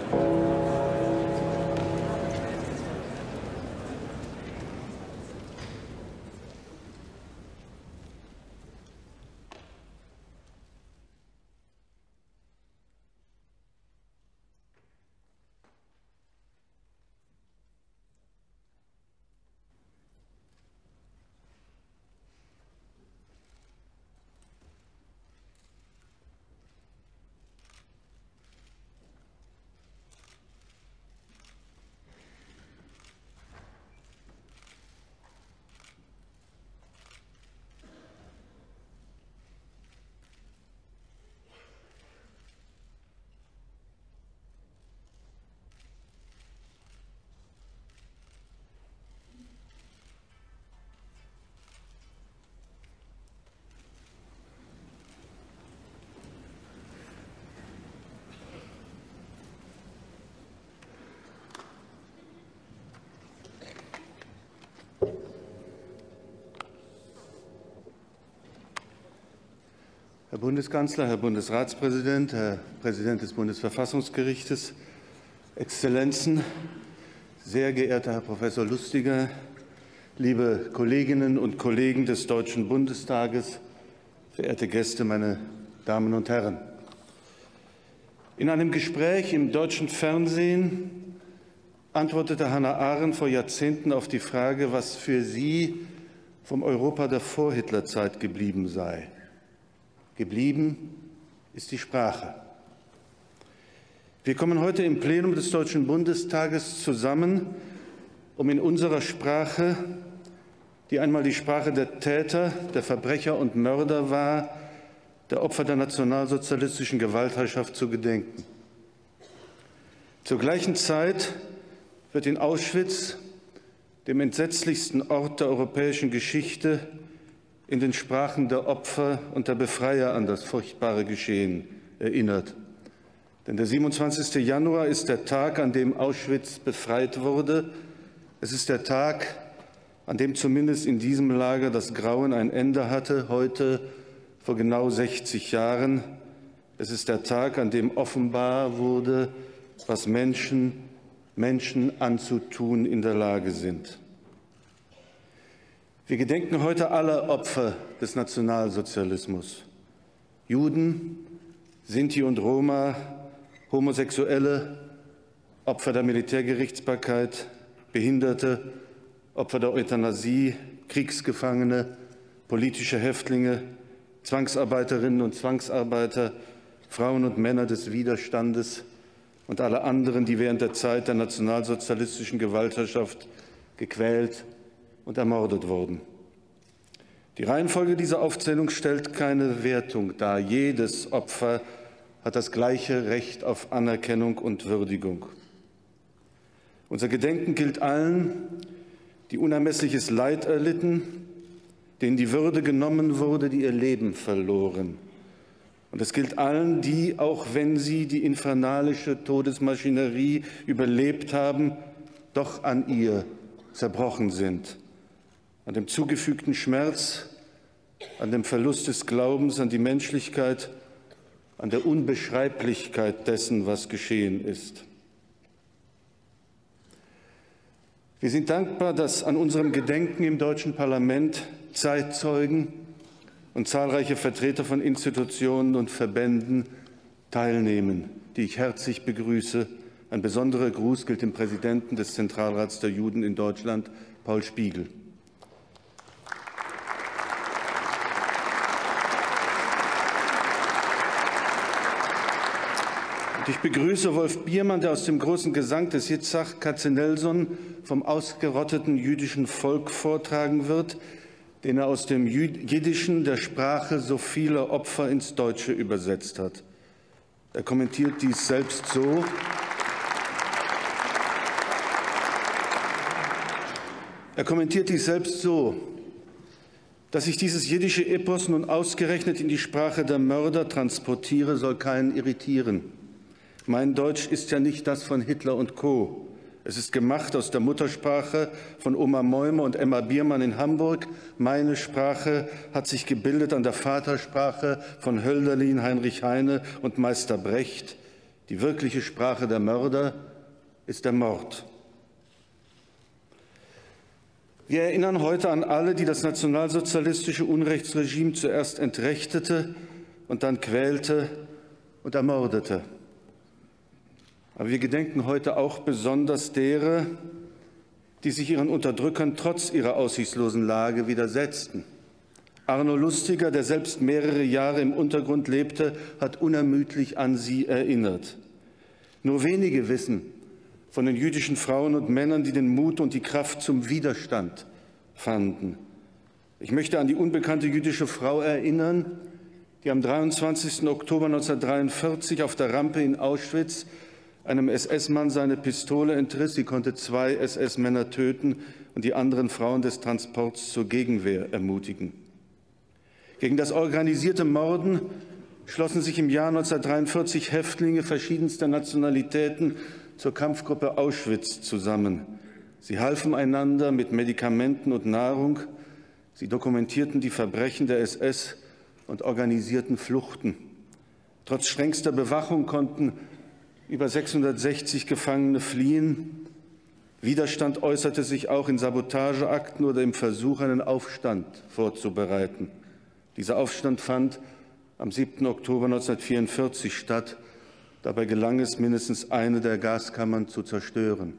Herr Bundeskanzler, Herr Bundesratspräsident, Herr Präsident des Bundesverfassungsgerichtes, Exzellenzen, sehr geehrter Herr Professor Lustiger, liebe Kolleginnen und Kollegen des Deutschen Bundestages, verehrte Gäste, meine Damen und Herren! In einem Gespräch im deutschen Fernsehen antwortete Hannah Arendt vor Jahrzehnten auf die Frage, was für sie vom Europa der Vorhitlerzeit geblieben sei. Geblieben ist die Sprache. Wir kommen heute im Plenum des Deutschen Bundestages zusammen, um in unserer Sprache, die einmal die Sprache der Täter, der Verbrecher und Mörder war, der Opfer der nationalsozialistischen Gewaltherrschaft zu gedenken. Zur gleichen Zeit wird in Auschwitz, dem entsetzlichsten Ort der europäischen Geschichte, in den Sprachen der Opfer und der Befreier an das furchtbare Geschehen erinnert. Denn der 27. Januar ist der Tag, an dem Auschwitz befreit wurde. Es ist der Tag, an dem zumindest in diesem Lager das Grauen ein Ende hatte, heute vor genau 60 Jahren. Es ist der Tag, an dem offenbar wurde, was Menschen anzutun in der Lage sind. Wir gedenken heute aller Opfer des Nationalsozialismus. Juden, Sinti und Roma, Homosexuelle, Opfer der Militärgerichtsbarkeit, Behinderte, Opfer der Euthanasie, Kriegsgefangene, politische Häftlinge, Zwangsarbeiterinnen und Zwangsarbeiter, Frauen und Männer des Widerstandes und alle anderen, die während der Zeit der nationalsozialistischen Gewaltherrschaft gequält und ermordet wurden. Die Reihenfolge dieser Aufzählung stellt keine Wertung dar. Jedes Opfer hat das gleiche Recht auf Anerkennung und Würdigung. Unser Gedenken gilt allen, die unermessliches Leid erlitten, denen die Würde genommen wurde, die ihr Leben verloren. Und es gilt allen, die, auch wenn sie die infernalische Todesmaschinerie überlebt haben, doch an ihr zerbrochen sind. An dem zugefügten Schmerz, an dem Verlust des Glaubens an die Menschlichkeit, an der Unbeschreiblichkeit dessen, was geschehen ist. Wir sind dankbar, dass an unserem Gedenken im Deutschen Parlament Zeitzeugen und zahlreiche Vertreter von Institutionen und Verbänden teilnehmen, die ich herzlich begrüße. Ein besonderer Gruß gilt dem Präsidenten des Zentralrats der Juden in Deutschland, Paul Spiegel. Ich begrüße Wolf Biermann, der aus dem großen Gesang des Yitzhak Katzenelson vom ausgerotteten jüdischen Volk vortragen wird, den er aus dem Jiddischen, der Sprache so vieler Opfer, ins Deutsche übersetzt hat. Er kommentiert dies selbst so: Dass ich dieses jiddische Epos nun ausgerechnet in die Sprache der Mörder transportiere, soll keinen irritieren. Mein Deutsch ist ja nicht das von Hitler und Co. Es ist gemacht aus der Muttersprache von Oma Meume und Emma Biermann in Hamburg. Meine Sprache hat sich gebildet an der Vatersprache von Hölderlin, Heinrich Heine und Meister Brecht. Die wirkliche Sprache der Mörder ist der Mord. Wir erinnern heute an alle, die das nationalsozialistische Unrechtsregime zuerst entrechtete und dann quälte und ermordete. Aber wir gedenken heute auch besonders derer, die sich ihren Unterdrückern trotz ihrer aussichtslosen Lage widersetzten. Arno Lustiger, der selbst mehrere Jahre im Untergrund lebte, hat unermüdlich an sie erinnert. Nur wenige wissen von den jüdischen Frauen und Männern, die den Mut und die Kraft zum Widerstand fanden. Ich möchte an die unbekannte jüdische Frau erinnern, die am 23. Oktober 1943 auf der Rampe in Auschwitz einem SS-Mann seine Pistole entriss. Sie konnte 2 SS-Männer töten und die anderen Frauen des Transports zur Gegenwehr ermutigen. Gegen das organisierte Morden schlossen sich im Jahr 1943 Häftlinge verschiedenster Nationalitäten zur Kampfgruppe Auschwitz zusammen. Sie halfen einander mit Medikamenten und Nahrung. Sie dokumentierten die Verbrechen der SS und organisierten Fluchten. Trotz strengster Bewachung konnten über 660 Gefangene fliehen. Widerstand äußerte sich auch in Sabotageakten oder im Versuch, einen Aufstand vorzubereiten. Dieser Aufstand fand am 7. Oktober 1944 statt. Dabei gelang es, mindestens eine der Gaskammern zu zerstören.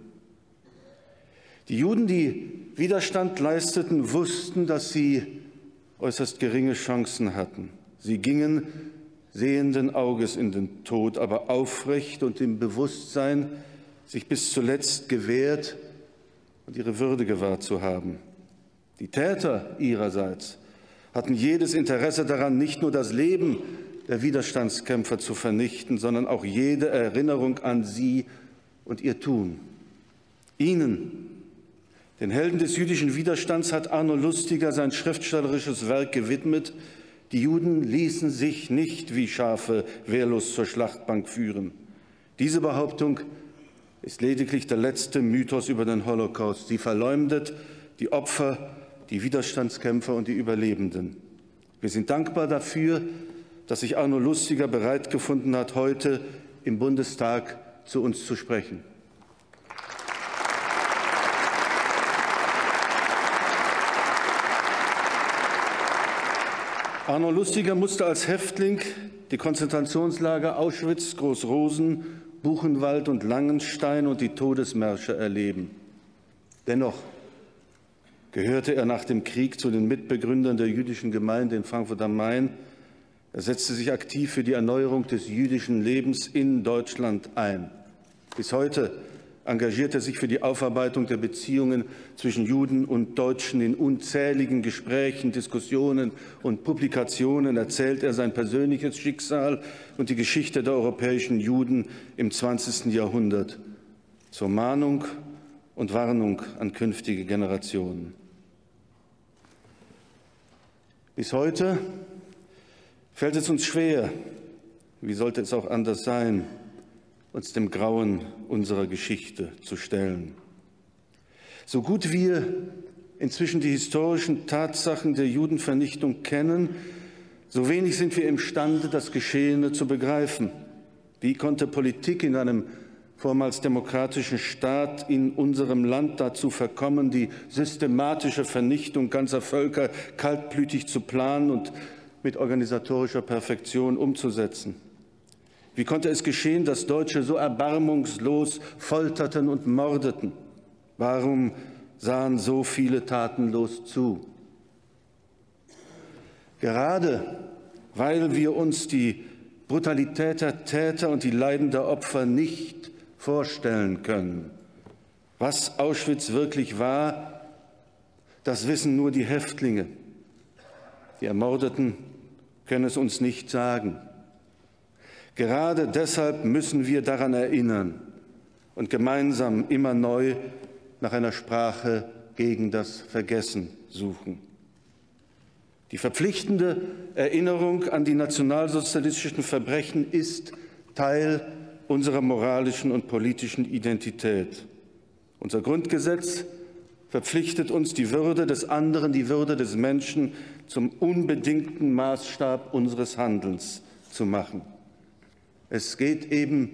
Die Juden, die Widerstand leisteten, wussten, dass sie äußerst geringe Chancen hatten. Sie gingen sehenden Auges in den Tod, aber aufrecht und im Bewusstsein, sich bis zuletzt gewehrt und ihre Würde gewahrt zu haben. Die Täter ihrerseits hatten jedes Interesse daran, nicht nur das Leben der Widerstandskämpfer zu vernichten, sondern auch jede Erinnerung an sie und ihr Tun. Ihnen, den Helden des jüdischen Widerstands, hat Arno Lustiger sein schriftstellerisches Werk gewidmet. Die Juden ließen sich nicht wie Schafe wehrlos zur Schlachtbank führen. Diese Behauptung ist lediglich der letzte Mythos über den Holocaust. Sie verleumdet die Opfer, die Widerstandskämpfer und die Überlebenden. Wir sind dankbar dafür, dass sich Arno Lustiger bereit gefunden hat, heute im Bundestag zu uns zu sprechen. Arno Lustiger musste als Häftling die Konzentrationslager Auschwitz, Groß-Rosen, Buchenwald und Langenstein und die Todesmärsche erleben. Dennoch gehörte er nach dem Krieg zu den Mitbegründern der jüdischen Gemeinde in Frankfurt am Main. Er setzte sich aktiv für die Erneuerung des jüdischen Lebens in Deutschland ein. Bis heute engagiert er sich für die Aufarbeitung der Beziehungen zwischen Juden und Deutschen. In unzähligen Gesprächen, Diskussionen und Publikationen erzählt er sein persönliches Schicksal und die Geschichte der europäischen Juden im 20. Jahrhundert zur Mahnung und Warnung an künftige Generationen. Bis heute fällt es uns schwer, wie sollte es auch anders sein, uns dem Grauen unserer Geschichte zu stellen. So gut wir inzwischen die historischen Tatsachen der Judenvernichtung kennen, so wenig sind wir imstande, das Geschehene zu begreifen. Wie konnte Politik in einem vormals demokratischen Staat in unserem Land dazu verkommen, die systematische Vernichtung ganzer Völker kaltblütig zu planen und mit organisatorischer Perfektion umzusetzen? Wie konnte es geschehen, dass Deutsche so erbarmungslos folterten und mordeten? Warum sahen so viele tatenlos zu? Gerade weil wir uns die Brutalität der Täter und die Leiden der Opfer nicht vorstellen können. Was Auschwitz wirklich war, das wissen nur die Häftlinge. Die Ermordeten können es uns nicht sagen. Gerade deshalb müssen wir daran erinnern und gemeinsam immer neu nach einer Sprache gegen das Vergessen suchen. Die verpflichtende Erinnerung an die nationalsozialistischen Verbrechen ist Teil unserer moralischen und politischen Identität. Unser Grundgesetz verpflichtet uns, die Würde des anderen, die Würde des Menschen zum unbedingten Maßstab unseres Handelns zu machen. Es geht eben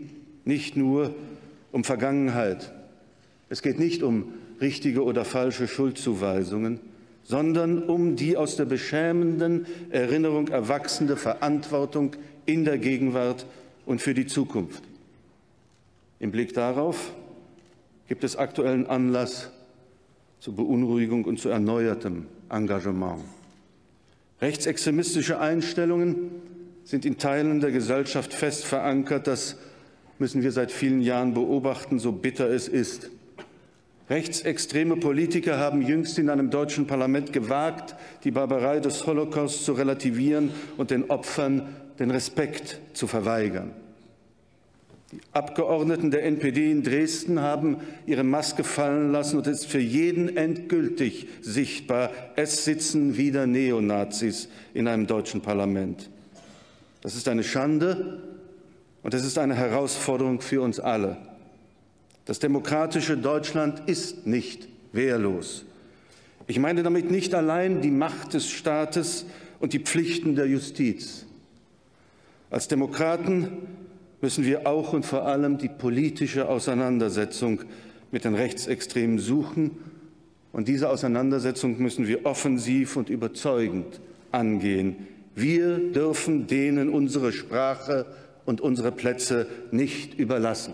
nicht nur um Vergangenheit. Es geht nicht um richtige oder falsche Schuldzuweisungen, sondern um die aus der beschämenden Erinnerung erwachsende Verantwortung in der Gegenwart und für die Zukunft. Im Blick darauf gibt es aktuellen Anlass zur Beunruhigung und zu erneuertem Engagement. Rechtsextremistische Einstellungen sind in Teilen der Gesellschaft fest verankert. Das müssen wir seit vielen Jahren beobachten, so bitter es ist. Rechtsextreme Politiker haben jüngst in einem deutschen Parlament gewagt, die Barbarei des Holocaust zu relativieren und den Opfern den Respekt zu verweigern. Die Abgeordneten der NPD in Dresden haben ihre Maske fallen lassen, und es ist für jeden endgültig sichtbar, es sitzen wieder Neonazis in einem deutschen Parlament. Das ist eine Schande und es ist eine Herausforderung für uns alle. Das demokratische Deutschland ist nicht wehrlos. Ich meine damit nicht allein die Macht des Staates und die Pflichten der Justiz. Als Demokraten müssen wir auch und vor allem die politische Auseinandersetzung mit den Rechtsextremen suchen. Und diese Auseinandersetzung müssen wir offensiv und überzeugend angehen. Wir dürfen denen unsere Sprache und unsere Plätze nicht überlassen.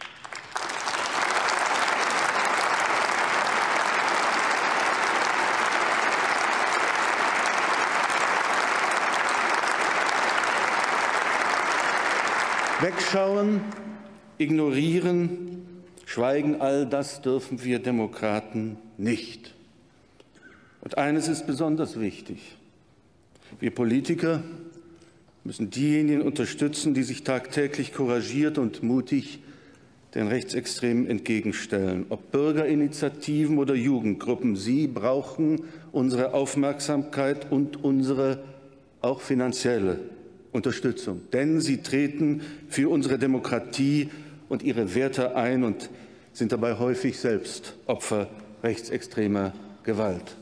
Wegschauen, ignorieren, schweigen, all das dürfen wir Demokraten nicht. Und eines ist besonders wichtig. Wir Politiker müssen diejenigen unterstützen, die sich tagtäglich couragiert und mutig den Rechtsextremen entgegenstellen. Ob Bürgerinitiativen oder Jugendgruppen, sie brauchen unsere Aufmerksamkeit und unsere auch finanzielle Unterstützung, denn sie treten für unsere Demokratie und ihre Werte ein und sind dabei häufig selbst Opfer rechtsextremer Gewalt.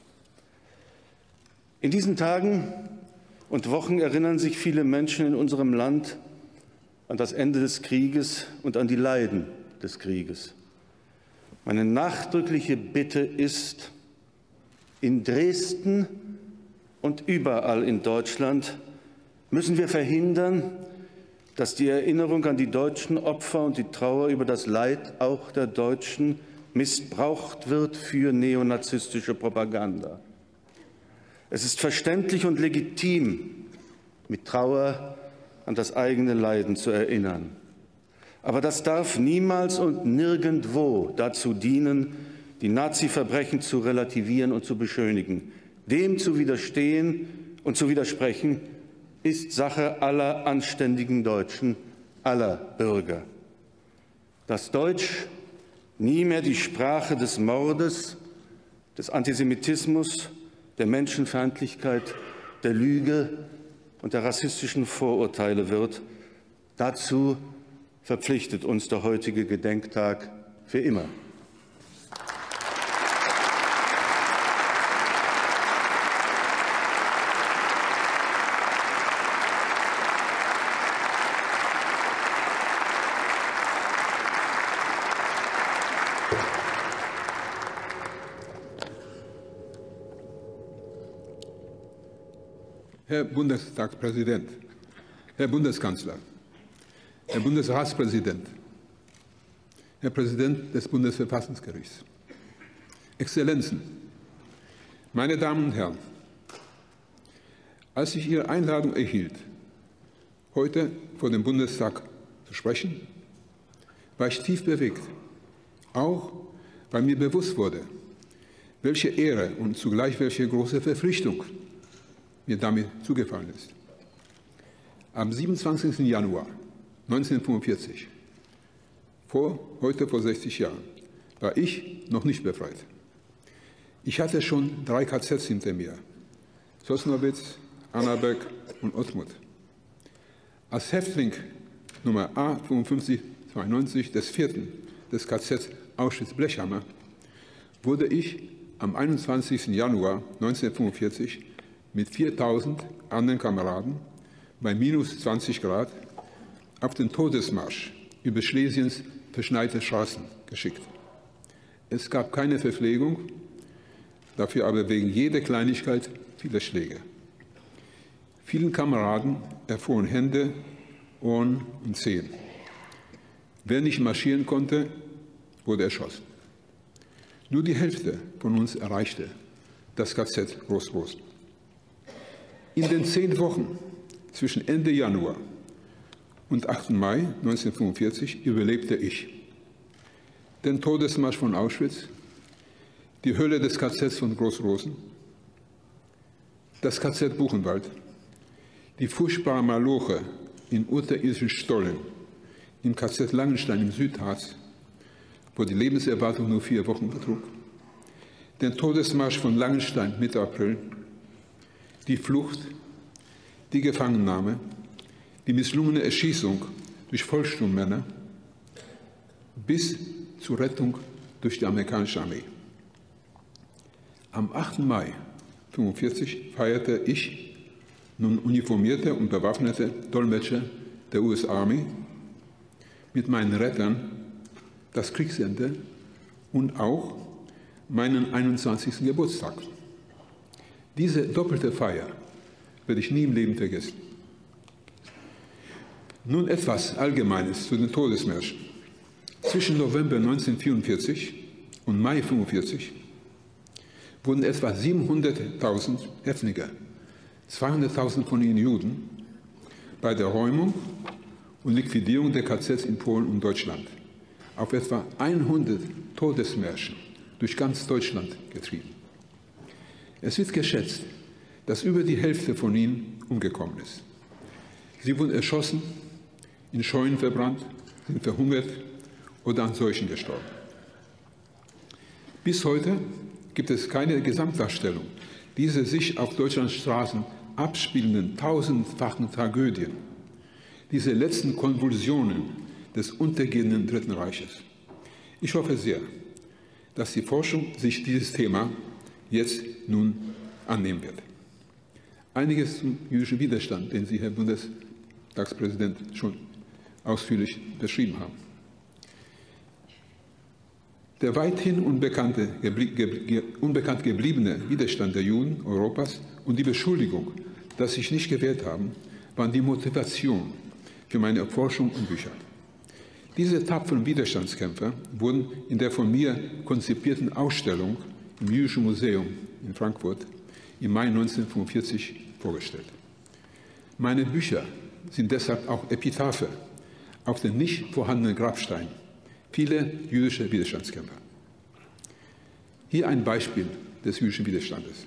In diesen Tagen und Wochen erinnern sich viele Menschen in unserem Land an das Ende des Krieges und an die Leiden des Krieges. Meine nachdrückliche Bitte ist, in Dresden und überall in Deutschland müssen wir verhindern, dass die Erinnerung an die deutschen Opfer und die Trauer über das Leid auch der Deutschen missbraucht wird für neonazistische Propaganda. Es ist verständlich und legitim, mit Trauer an das eigene Leiden zu erinnern. Aber das darf niemals und nirgendwo dazu dienen, die Nazi-Verbrechen zu relativieren und zu beschönigen. Dem zu widerstehen und zu widersprechen, ist Sache aller anständigen Deutschen, aller Bürger. Dass Deutsch nie mehr die Sprache des Mordes, des Antisemitismus, der Menschenfeindlichkeit, der Lüge und der rassistischen Vorurteile wird, dazu verpflichtet uns der heutige Gedenktag für immer. Herr Bundestagspräsident, Herr Bundeskanzler, Herr Bundesratspräsident, Herr Präsident des Bundesverfassungsgerichts, Exzellenzen, meine Damen und Herren! Als ich Ihre Einladung erhielt, heute vor dem Bundestag zu sprechen, war ich tief bewegt, auch weil mir bewusst wurde, welche Ehre und zugleich welche große Verpflichtung mir damit zugefallen ist. Am 27. Januar 1945, heute vor 60 Jahren, war ich noch nicht befreit. Ich hatte schon 3 KZs hinter mir, Sosnowitz, Annaberg und Ottmut. Als Häftling Nummer A 5592 des 4. des KZ Auschwitz-Blechhammer wurde ich am 21. Januar 1945 mit 4.000 anderen Kameraden bei minus 20 Grad auf den Todesmarsch über Schlesiens verschneite Straßen geschickt. Es gab keine Verpflegung, dafür aber wegen jeder Kleinigkeit viele Schläge. Vielen Kameraden erfuhren Hände, Ohren und Zehen. Wer nicht marschieren konnte, wurde erschossen. Nur die Hälfte von uns erreichte das KZ Groß-Rosen. In den 10 Wochen zwischen Ende Januar und 8. Mai 1945 überlebte ich den Todesmarsch von Auschwitz, die Hölle des KZ von Groß-Rosen, das KZ Buchenwald, die furchtbare Maloche in unterirdischen Stollen im KZ Langenstein im Südharz, wo die Lebenserwartung nur 4 Wochen betrug, den Todesmarsch von Langenstein Mitte April, die Flucht, die Gefangennahme, die misslungene Erschießung durch Vollsturmmänner bis zur Rettung durch die amerikanische Armee. Am 8. Mai 1945 feierte ich, nun uniformierte und bewaffnete Dolmetscher der US Army, mit meinen Rettern das Kriegsende und auch meinen 21. Geburtstag. Diese doppelte Feier werde ich nie im Leben vergessen. Nun etwas Allgemeines zu den Todesmärschen. Zwischen November 1944 und Mai 1945 wurden etwa 700.000 Häftlinge, 200.000 von ihnen Juden, bei der Räumung und Liquidierung der KZs in Polen und Deutschland auf etwa 100 Todesmärschen durch ganz Deutschland getrieben. Es wird geschätzt, dass über die Hälfte von ihnen umgekommen ist. Sie wurden erschossen, in Scheunen verbrannt, sind verhungert oder an Seuchen gestorben. Bis heute gibt es keine Gesamtdarstellung dieser sich auf Deutschlands Straßen abspielenden tausendfachen Tragödien, diese letzten Konvulsionen des untergehenden Dritten Reiches. Ich hoffe sehr, dass die Forschung sich dieses Thema jetzt nun annehmen wird. Einiges zum jüdischen Widerstand, den Sie, Herr Bundestagspräsident, schon ausführlich beschrieben haben. Der weithin unbekannt gebliebene Widerstand der Juden Europas und die Beschuldigung, dass sie sich nicht gewehrt haben, waren die Motivation für meine Forschung und Bücher. Diese tapferen Widerstandskämpfer wurden in der von mir konzipierten Ausstellung im Jüdischen Museum in Frankfurt im Mai 1945 vorgestellt. Meine Bücher sind deshalb auch Epitaphe auf den nicht vorhandenen Grabsteinen vieler jüdischer Widerstandskämpfer. Hier ein Beispiel des jüdischen Widerstandes.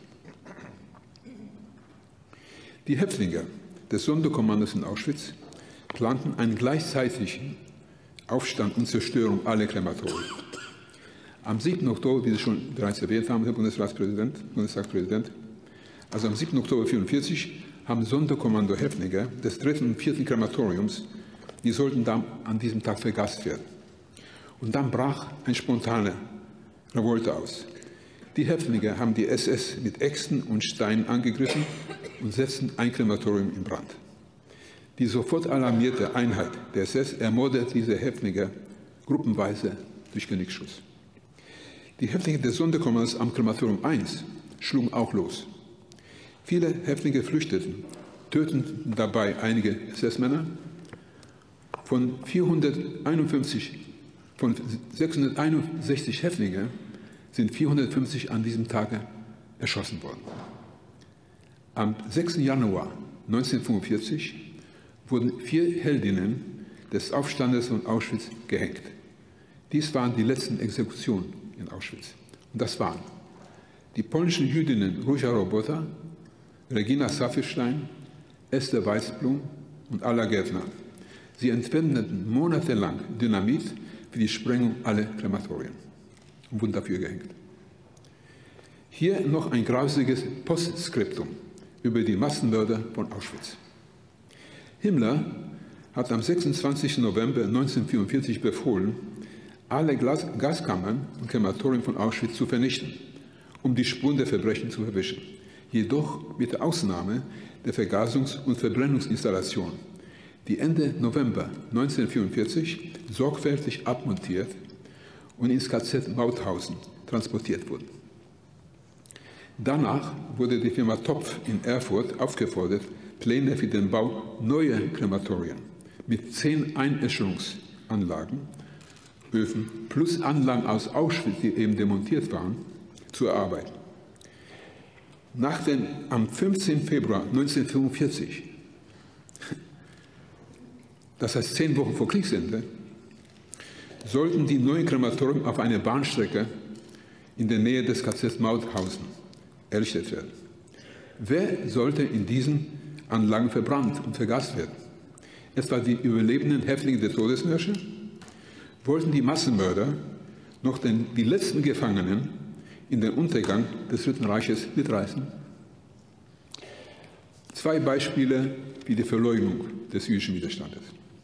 Die Häftlinge des Sonderkommandos in Auschwitz planten einen gleichzeitigen Aufstand und Zerstörung aller Krematorien. Am 7. Oktober, wie Sie schon bereits erwähnt haben, Herr Bundestagspräsident, also am 7. Oktober 1944 haben Sonderkommando-Häftlinge des 3. und 4. Krematoriums, die sollten dann an diesem Tag vergast werden. Und dann brach eine spontane Revolte aus. Die Häftlinge haben die SS mit Äxten und Steinen angegriffen und setzten ein Krematorium in Brand. Die sofort alarmierte Einheit der SS ermordete diese Häftlinge gruppenweise durch Genickschuss. Die Häftlinge des Sonderkommandos am Krematorium I schlugen auch los. Viele Häftlinge flüchteten, töteten dabei einige SS-Männer. Von 661 Häftlingen sind 450 an diesem Tage erschossen worden. Am 6. Januar 1945 wurden 4 Heldinnen des Aufstandes von Auschwitz gehängt. Dies waren die letzten Exekutionen in Auschwitz. Und das waren die polnischen Jüdinnen Róża Robota, Regina Safirstein, Esther Weißblum und Alla Gärtner. Sie entwendeten monatelang Dynamit für die Sprengung aller Krematorien und wurden dafür gehängt. Hier noch ein grausiges Postskriptum über die Massenmörder von Auschwitz. Himmler hat am 26. November 1944 befohlen, alle Gaskammern und Krematorien von Auschwitz zu vernichten, um die Spuren der Verbrechen zu verwischen. Jedoch mit der Ausnahme der Vergasungs- und Verbrennungsinstallationen, die Ende November 1944 sorgfältig abmontiert und ins KZ Mauthausen transportiert wurden. Danach wurde die Firma Topf in Erfurt aufgefordert, Pläne für den Bau neuer Krematorien mit 10 Einäscherungsanlagen, Öfen plus Anlagen aus Auschwitz, die eben demontiert waren, zu erarbeiten. Am 15. Februar 1945, das heißt 10 Wochen vor Kriegsende, sollten die neuen Krematorien auf einer Bahnstrecke in der Nähe des KZ Mauthausen errichtet werden. Wer sollte in diesen Anlagen verbrannt und vergast werden? Etwa die überlebenden Häftlinge der Todesmärsche? Wollten die Massenmörder noch die letzten Gefangenen in den Untergang des Dritten Reiches mitreißen? 2 Beispiele für die Verleugnung des jüdischen Widerstandes.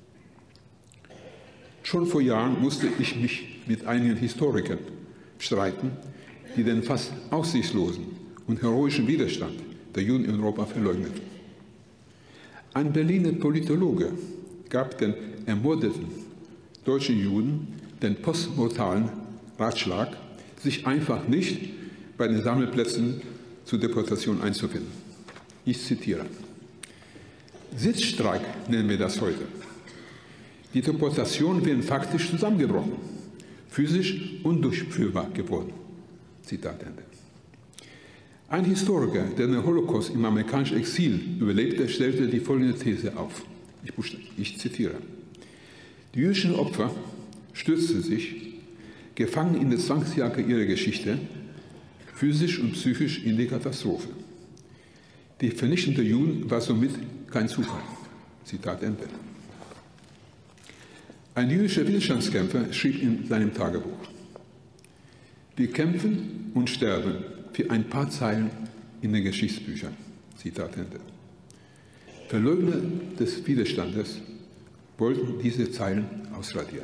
Schon vor Jahren musste ich mich mit einigen Historikern streiten, die den fast aussichtslosen und heroischen Widerstand der Juden in Europa verleugneten. Ein Berliner Politologe gab den ermordeten deutschen Juden den postmortalen Ratschlag, sich einfach nicht bei den Sammelplätzen zur Deportation einzufinden. Ich zitiere: Sitzstreik nennen wir das heute. Die Deportationen wären faktisch zusammengebrochen, physisch undurchführbar geworden. Zitat Ende. Ein Historiker, der den Holocaust im amerikanischen Exil überlebte, stellte die folgende These auf. Ich zitiere: Die jüdischen Opfer stürzten sich, gefangen in der Zwangsjacke ihrer Geschichte, physisch und psychisch in die Katastrophe. Die Vernichtung der Juden war somit kein Zufall. Zitat Ende. Ein jüdischer Widerstandskämpfer schrieb in seinem Tagebuch: Wir kämpfen und sterben für ein paar Zeilen in den Geschichtsbüchern. Zitat Ende. Verleugner des Widerstandes wollten diese Zeilen ausradieren.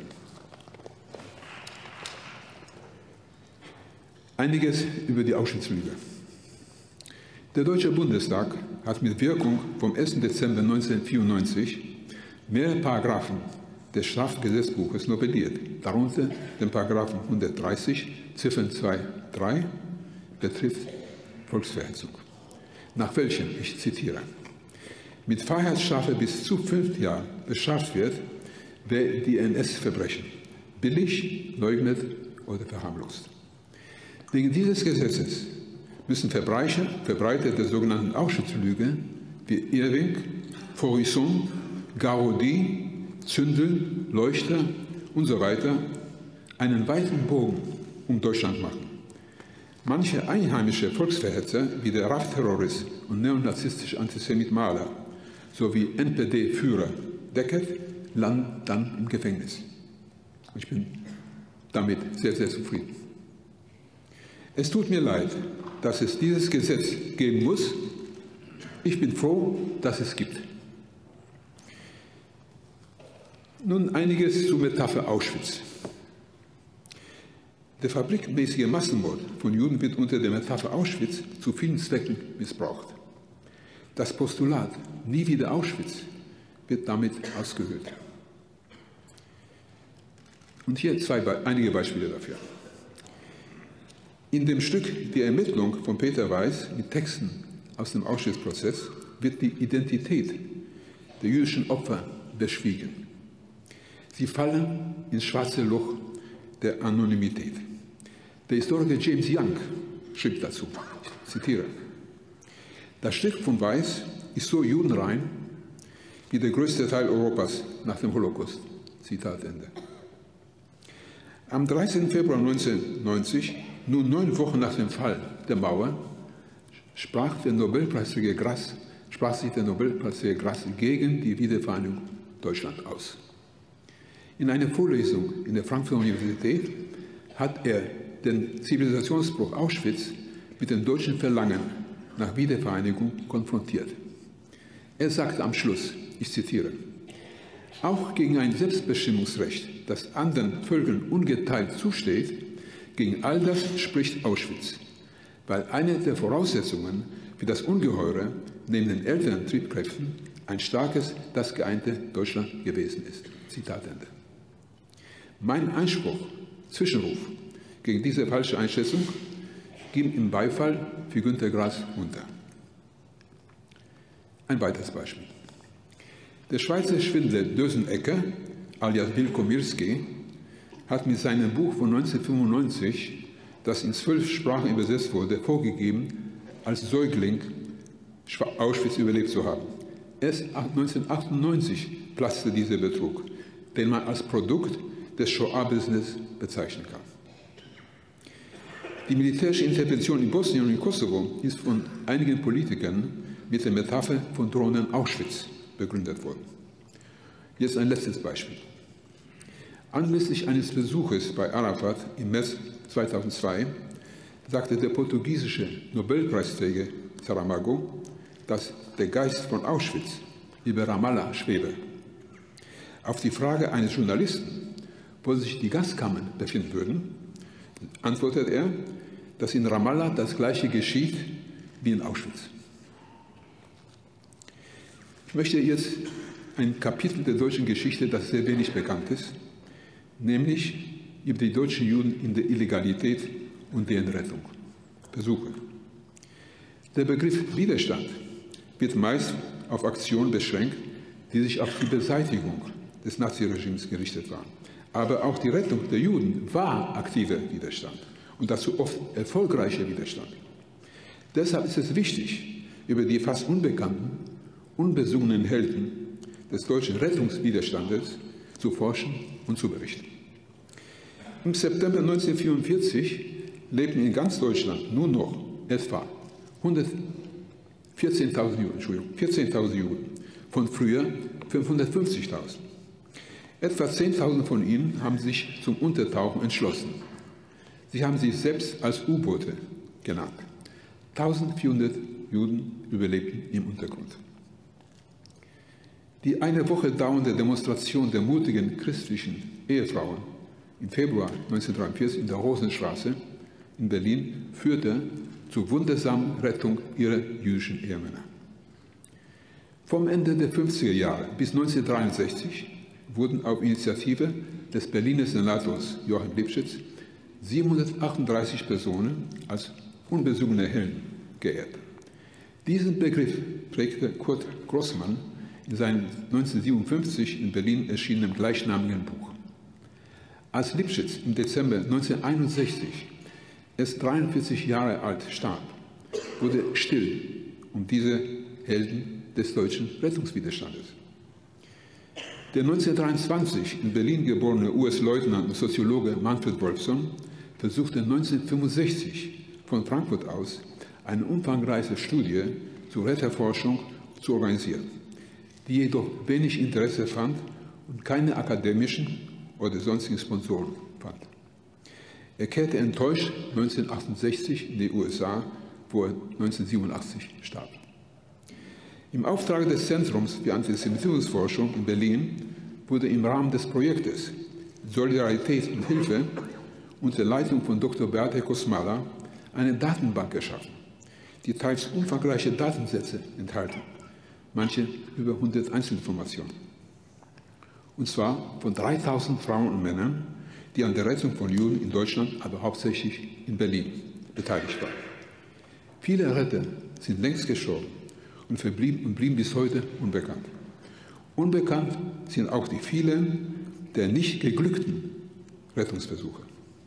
Einiges über die Auschwitz-Lüge. Der Deutsche Bundestag hat mit Wirkung vom 1. Dezember 1994 mehrere Paragraphen des Strafgesetzbuches novelliert, darunter den Paragraphen 130, Ziffern 2, 3, betrifft Volksverhetzung, nach welchem, ich zitiere, mit Freiheitsstrafe bis zu 5 Jahren bestraft wird, wer die NS-Verbrechen billig, leugnet oder verharmlost. Wegen dieses Gesetzes müssen Verbreiter der sogenannten Auschwitz-Lüge wie Irving, Faurisson, Garaudy, Zündel, Leuchter und so weiter einen weiten Bogen um Deutschland machen. Manche einheimische Volksverhetzer wie der RAF-Terrorist und neonazistische Antisemit Mahler sowie NPD-Führer Deckert landen dann im Gefängnis. Ich bin damit sehr, sehr zufrieden. Es tut mir leid, dass es dieses Gesetz geben muss. Ich bin froh, dass es gibt. Nun einiges zur Metapher Auschwitz. Der fabrikmäßige Massenmord von Juden wird unter der Metapher Auschwitz zu vielen Zwecken missbraucht. Das Postulat „Nie wieder Auschwitz“ wird damit ausgehöhlt. Und hier einige Beispiele dafür. In dem Stück Die Ermittlung von Peter Weiß mit Texten aus dem Auschwitz-Prozess wird die Identität der jüdischen Opfer beschwiegen. Sie fallen ins schwarze Loch der Anonymität. Der Historiker James Young schrieb dazu, ich zitiere: Das Stück von Weiß ist so judenrein wie der größte Teil Europas nach dem Holocaust. Zitat Ende. Am 13. Februar 1990, nun 9 Wochen nach dem Fall der Mauer, sprach sich der Nobelpreisträger Grass gegen die Wiedervereinigung Deutschlands aus. In einer Vorlesung in der Frankfurter Universität hat er den Zivilisationsbruch Auschwitz mit dem deutschen Verlangen nach Wiedervereinigung konfrontiert. Er sagte am Schluss, ich zitiere: Auch gegen ein Selbstbestimmungsrecht, das anderen Völkern ungeteilt zusteht, gegen all das spricht Auschwitz, weil eine der Voraussetzungen für das Ungeheure neben den älteren Triebkräften ein starkes, das geeinte Deutschland gewesen ist. Zitat Ende. Mein Einspruch, Zwischenruf gegen diese falsche Einschätzung ging im Beifall für Günter Grass unter. Ein weiteres Beispiel. Der Schweizer Schwindler Dösenegger, alias Wilko Mirski, hat mit seinem Buch von 1995, das in 12 Sprachen übersetzt wurde, vorgegeben, als Säugling Auschwitz überlebt zu haben. Erst 1998 platzte dieser Betrug, den man als Produkt des Shoah-Business bezeichnen kann. Die militärische Intervention in Bosnien und in Kosovo ist von einigen Politikern mit der Metapher von drohenden Auschwitz begründet worden. Jetzt ein letztes Beispiel. Anlässlich eines Besuches bei Arafat im März 2002 sagte der portugiesische Nobelpreisträger Saramago, dass der Geist von Auschwitz über Ramallah schwebe. Auf die Frage eines Journalisten, wo sich die Gaskammern befinden würden, antwortet er, dass in Ramallah das Gleiche geschieht wie in Auschwitz. Ich möchte jetzt ein Kapitel der deutschen Geschichte, das sehr wenig bekannt ist, nämlich über die deutschen Juden in der Illegalität und deren Rettung versuchen. Der Begriff Widerstand wird meist auf Aktionen beschränkt, die sich auf die Beseitigung des Naziregimes gerichtet waren. Aber auch die Rettung der Juden war aktiver Widerstand und dazu oft erfolgreicher Widerstand. Deshalb ist es wichtig, über die fast unbekannten, unbesungenen Helden des deutschen Rettungswiderstandes zu forschen und zu berichten. Im September 1944 lebten in ganz Deutschland nur noch etwa 14.000 Juden, von früher 550.000. Etwa 10.000 von ihnen haben sich zum Untertauchen entschlossen. Sie haben sich selbst als U-Boote genannt. 1.400 Juden überlebten im Untergrund. Die eine Woche dauernde Demonstration der mutigen christlichen Ehefrauen im Februar 1943 in der Rosenstraße in Berlin führte zur wundersamen Rettung ihrer jüdischen Ehemänner. Vom Ende der 50er Jahre bis 1963 wurden auf Initiative des Berliner Senators Joachim Lifschitz 738 Personen als unbesungene Helden geehrt. Diesen Begriff prägte Kurt Grossmann in seinem 1957 in Berlin erschienenen gleichnamigen Buch. Als Lifschitz im Dezember 1961 erst 43 Jahre alt starb, wurde still um diese Helden des deutschen Rettungswiderstandes. Der 1923 in Berlin geborene US-Leutnant und Soziologe Manfred Wolfson versuchte 1965 von Frankfurt aus eine umfangreiche Studie zur Retterforschung zu organisieren, die jedoch wenig Interesse fand und keine akademischen oder sonstigen Sponsoren fand. Er kehrte enttäuscht 1968 in die USA, wo er 1987 starb. Im Auftrag des Zentrums für Antisemitismusforschung in Berlin wurde im Rahmen des Projektes Solidarität und Hilfe unter Leitung von Dr. Beate Kosmala eine Datenbank geschaffen, die teils umfangreiche Datensätze enthalten, manche über 100 Einzelinformationen. Und zwar von 3.000 Frauen und Männern, die an der Rettung von Juden in Deutschland, aber hauptsächlich in Berlin, beteiligt waren. Viele Retter sind längst gestorben und blieben bis heute unbekannt. Unbekannt sind auch die vielen der nicht geglückten Rettungsversuche.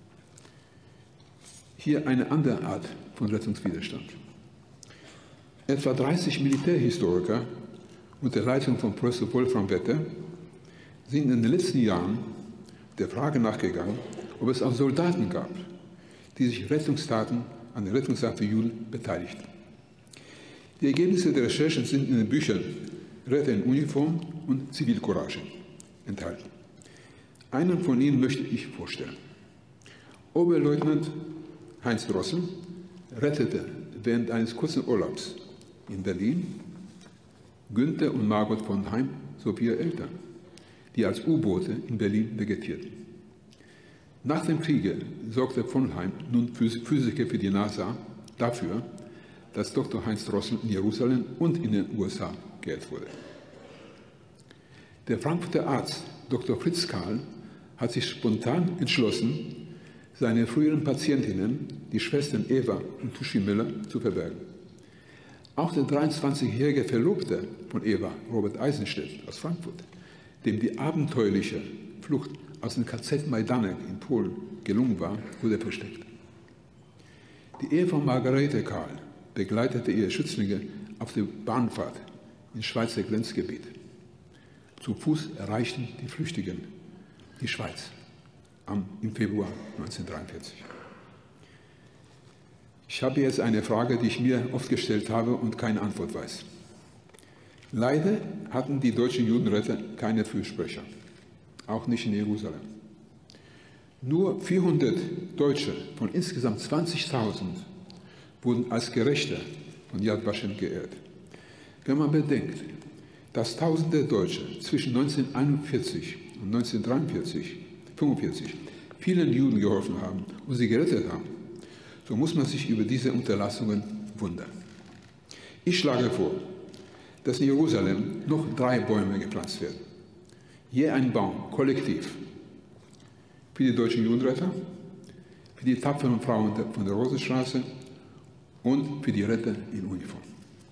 Hier eine andere Art von Rettungswiderstand. Etwa 30 Militärhistoriker unter Leitung von Professor Wolfram Wetter sind in den letzten Jahren der Frage nachgegangen, ob es auch Soldaten gab, die sich an den Rettungstaten für Juden beteiligten. Die Ergebnisse der Recherchen sind in den Büchern Retter in Uniform und Zivilcourage enthalten. Einen von ihnen möchte ich vorstellen. Oberleutnant Heinz Drossel rettete während eines kurzen Urlaubs in Berlin Günther und Margot von Heim sowie ihre Eltern, die als U-Boote in Berlin vegetierten. Nach dem Kriege sorgte von Heim, nun Physiker für die NASA, dafür, dass Dr. Heinz Drossel in Jerusalem und in den USA geehrt wurde. Der Frankfurter Arzt Dr. Fritz Karl hat sich spontan entschlossen, seine früheren Patientinnen, die Schwestern Eva und Tuschi Müller, zu verbergen. Auch der 23-jährige Verlobte von Eva, Robert Eisenstedt aus Frankfurt, dem die abenteuerliche Flucht aus dem KZ Majdanek in Polen gelungen war, wurde versteckt. Die Ehe von Margarete Karl begleitete ihre Schützlinge auf der Bahnfahrt ins Schweizer Grenzgebiet. Zu Fuß erreichten die Flüchtigen die Schweiz im Februar 1943. Ich habe jetzt eine Frage, die ich mir oft gestellt habe und keine Antwort weiß. Leider hatten die deutschen Judenretter keine Fürsprecher, auch nicht in Jerusalem. Nur 400 Deutsche von insgesamt 20.000 wurden als Gerechte von Yad Vashem geehrt. Wenn man bedenkt, dass tausende Deutsche zwischen 1941 und 1945 vielen Juden geholfen haben und sie gerettet haben, so muss man sich über diese Unterlassungen wundern. Ich schlage vor, dass in Jerusalem noch 3 Bäume gepflanzt werden. Je ein Baum, kollektiv. Für die deutschen Judenretter, für die tapferen Frauen von der Rosenstraße und für die Retter in Uniform.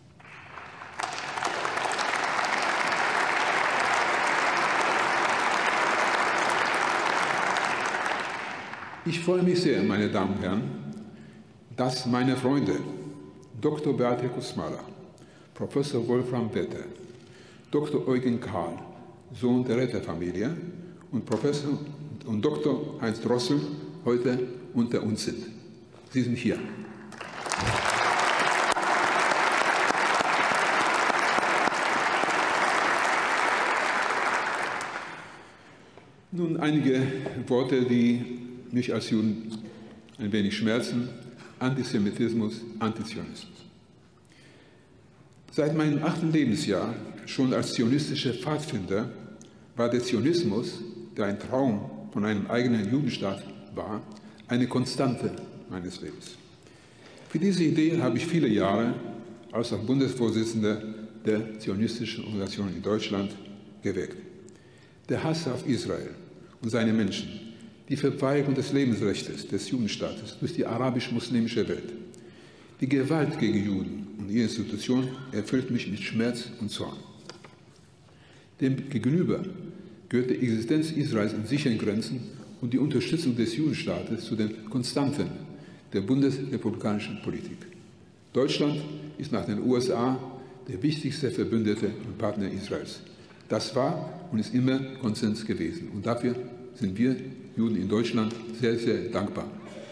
Ich freue mich sehr, meine Damen und Herren, dass meine Freunde Dr. Beate Kusmala, Professor Wolfram Wetter, Dr. Eugen Karl, Sohn der Retterfamilie, und Professor und Dr. Heinz Drossel heute unter uns sind. Sie sind hier. Nun einige Worte, die mich als Juden ein wenig schmerzen: Antisemitismus, Antizionismus. Seit meinem 8. Lebensjahr, schon als zionistischer Pfadfinder, war der Zionismus, der ein Traum von einem eigenen Judenstaat war, eine Konstante meines Lebens. Für diese Idee habe ich viele Jahre als auch Bundesvorsitzender der zionistischen Organisation in Deutschland gewirkt. Der Hass auf Israel und seine Menschen, die Verweigerung des Lebensrechts des Judenstaates durch die arabisch-muslimische Welt, die Gewalt gegen Juden und ihre Institutionen erfüllt mich mit Schmerz und Zorn. Demgegenüber gehört die Existenz Israels in sicheren Grenzen und die Unterstützung des Judenstaates zu den Konstanten der bundesrepublikanischen Politik. Deutschland ist nach den USA der wichtigste Verbündete und Partner Israels. Das war und ist immer Konsens gewesen. Und dafür sind wir Juden in Deutschland sehr, sehr dankbar.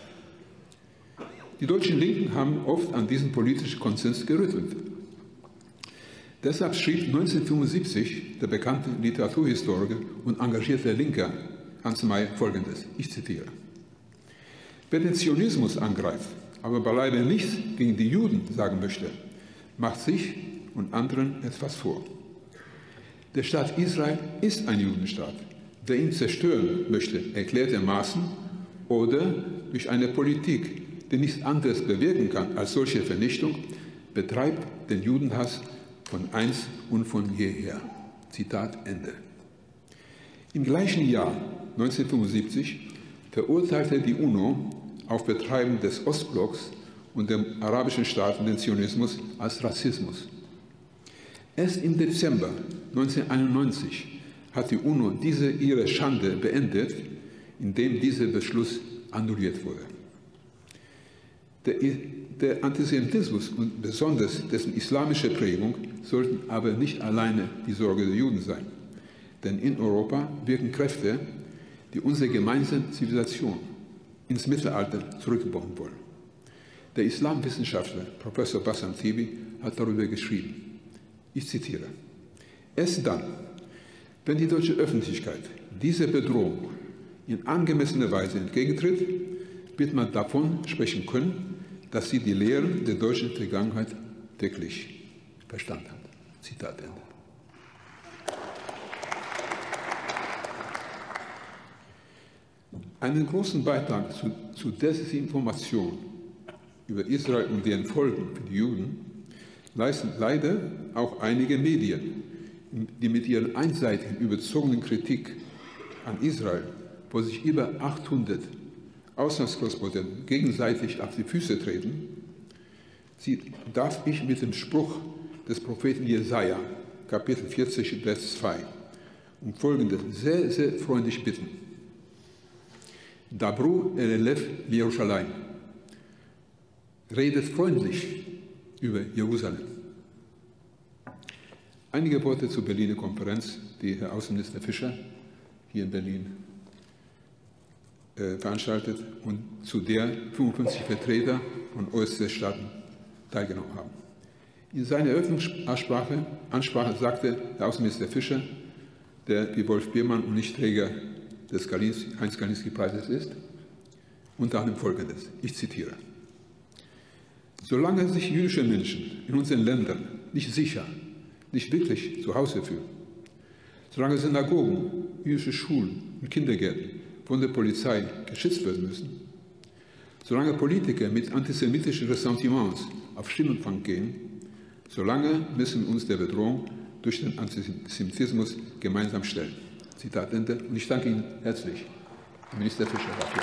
Die deutschen Linken haben oft an diesen politischen Konsens gerüttelt. Deshalb schrieb 1975 der bekannte Literaturhistoriker und engagierte Linker Hans May Folgendes, ich zitiere: Wer den Zionismus angreift, aber beileibe nichts gegen die Juden sagen möchte, macht sich und anderen etwas vor. Der Staat Israel ist ein Judenstaat. Wer ihn zerstören möchte, erklärtermaßen oder durch eine Politik, die nichts anderes bewirken kann als solche Vernichtung, betreibt den Judenhass von einst und von jeher. Zitat Ende. Im gleichen Jahr, 1975, verurteilte die UNO auf Betreiben des Ostblocks und der arabischen Staaten den Zionismus als Rassismus. Erst im Dezember 1991 hat die UNO ihre Schande beendet, indem dieser Beschluss annulliert wurde. Der Antisemitismus und besonders dessen islamische Prägung sollten aber nicht alleine die Sorge der Juden sein. Denn in Europa wirken Kräfte, die unsere gemeinsame Zivilisation ins Mittelalter zurückbauen wollen. Der Islamwissenschaftler Professor Bassam Tibi hat darüber geschrieben. Ich zitiere: Erst dann, wenn die deutsche Öffentlichkeit dieser Bedrohung in angemessener Weise entgegentritt, wird man davon sprechen können, dass sie die Lehren der deutschen Vergangenheit wirklich verstanden hat. Zitat Ende. Einen großen Beitrag zu Desinformation über Israel und deren Folgen für die Juden leisten leider auch einige Medien, die mit ihrer einseitigen, überzogenen Kritik an Israel, wo sich über 800 Auslandskorrespondenten gegenseitig auf die Füße treten, darf ich mit dem Spruch des Propheten Jesaja, Kapitel 40, Vers 2, um Folgendes sehr, sehr freundlich bitten. Dabru elef Jerusalem. Redet freundlich über Jerusalem. Einige Worte zur Berliner Konferenz, die Herr Außenminister Fischer hier in Berlin veranstaltet und zu der 55 Vertreter von OSZE-Staaten teilgenommen haben. In seiner Eröffnungsansprache sagte Herr Außenminister Fischer, der wie Wolf Biermann und nicht Träger des Heinz-Kalinski-Preises ist, unter anderem Folgendes, ich zitiere: Solange sich jüdische Menschen in unseren Ländern nicht sicher, nicht wirklich zu Hause fühlen, solange Synagogen, jüdische Schulen und Kindergärten von der Polizei geschützt werden müssen, solange Politiker mit antisemitischen Ressentiments auf Stimmenfang gehen, solange müssen wir uns der Bedrohung durch den Antisemitismus gemeinsam stellen. Zitat Ende. Und ich danke Ihnen herzlich, Herr Minister Fischer, dafür.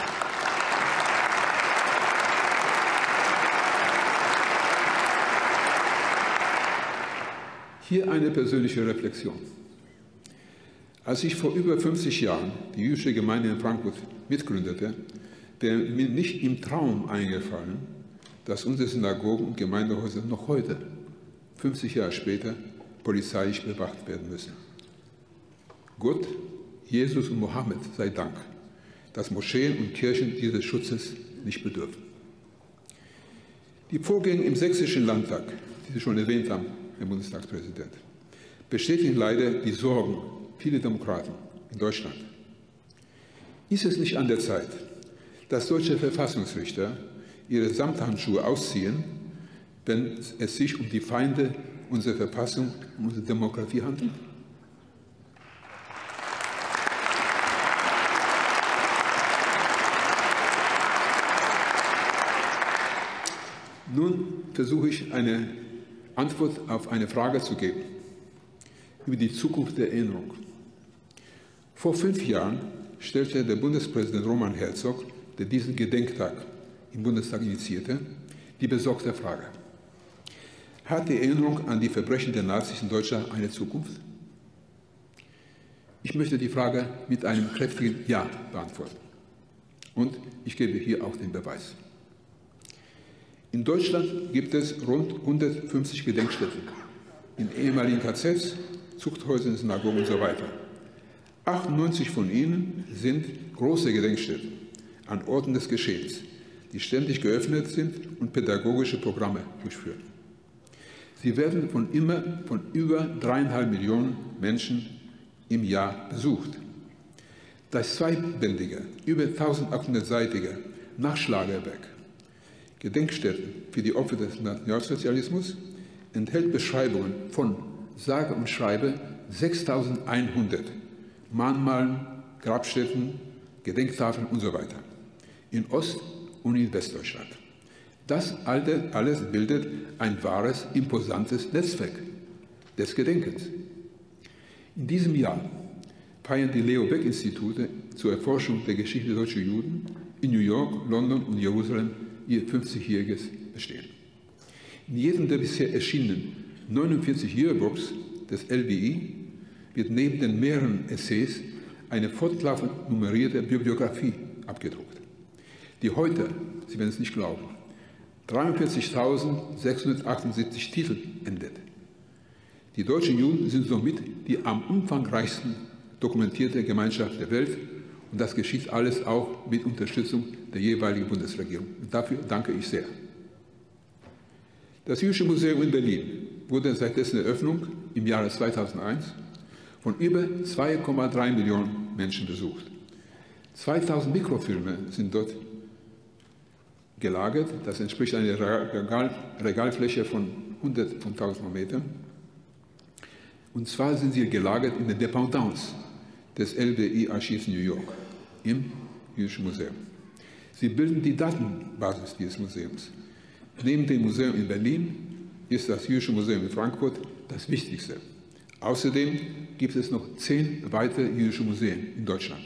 Hier eine persönliche Reflexion. Als ich vor über 50 Jahren die jüdische Gemeinde in Frankfurt mitgründete, wäre mir nicht im Traum eingefallen, dass unsere Synagogen und Gemeindehäuser noch heute, 50 Jahre später, polizeilich bewacht werden müssen. Gott, Jesus und Mohammed sei Dank, dass Moscheen und Kirchen dieses Schutzes nicht bedürfen. Die Vorgänge im Sächsischen Landtag, die Sie schon erwähnt haben, Herr Bundestagspräsident, bestätigen leider die Sorgen vieler Demokraten in Deutschland. Ist es nicht an der Zeit, dass deutsche Verfassungsrichter ihre Samthandschuhe ausziehen, wenn es sich um die Feinde unserer Verfassung und unserer Demokratie handelt? Nun versuche ich eine Antwort auf eine Frage zu geben über die Zukunft der Erinnerung. Vor 5 Jahren stellte der Bundespräsident Roman Herzog, der diesen Gedenktag im Bundestag initiierte, die besorgte Frage: Hat die Erinnerung an die Verbrechen der Nazis in Deutschland eine Zukunft? Ich möchte die Frage mit einem kräftigen Ja beantworten. Und ich gebe hier auch den Beweis. In Deutschland gibt es rund 150 Gedenkstätten in ehemaligen KZs, Zuchthäusern, Synagogen und so weiter. 98 von ihnen sind große Gedenkstätten an Orten des Geschehens, die ständig geöffnet sind und pädagogische Programme durchführen. Sie werden von über 3,5 Millionen Menschen im Jahr besucht. Das zweibändige, über 1800-seitige Nachschlagewerk Gedenkstätten für die Opfer des Nationalsozialismus enthält Beschreibungen von sage und schreibe 6.100 Mahnmalen, Grabstätten, Gedenktafeln und so weiter in Ost- und in Westdeutschland. Das alles bildet ein wahres, imposantes Netzwerk des Gedenkens. In diesem Jahr feiern die Leo-Baeck-Institute zur Erforschung der Geschichte deutscher Juden in New York, London und Jerusalem ihr 50-jähriges Bestehen. In jedem der bisher erschienenen 49 Yearbooks des LBI wird neben den mehreren Essays eine fortlaufend nummerierte Bibliografie abgedruckt, die heute, Sie werden es nicht glauben, 43.678 Titel endet. Die deutschen Juden sind somit die am umfangreichsten dokumentierte Gemeinschaft der Welt, und das geschieht alles auch mit Unterstützung der jeweiligen Bundesregierung. Und dafür danke ich sehr. Das Jüdische Museum in Berlin wurde seit dessen Eröffnung im Jahre 2001 von über 2,3 Millionen Menschen besucht. 2000 Mikrofilme sind dort gelagert. Das entspricht einer Regalfläche von 1000 Metern. Und zwar sind sie gelagert in der Dependance des LBI-Archivs New York im Jüdischen Museum. Sie bilden die Datenbasis dieses Museums. Neben dem Museum in Berlin ist das Jüdische Museum in Frankfurt das wichtigste. Außerdem gibt es noch 10 weitere jüdische Museen in Deutschland.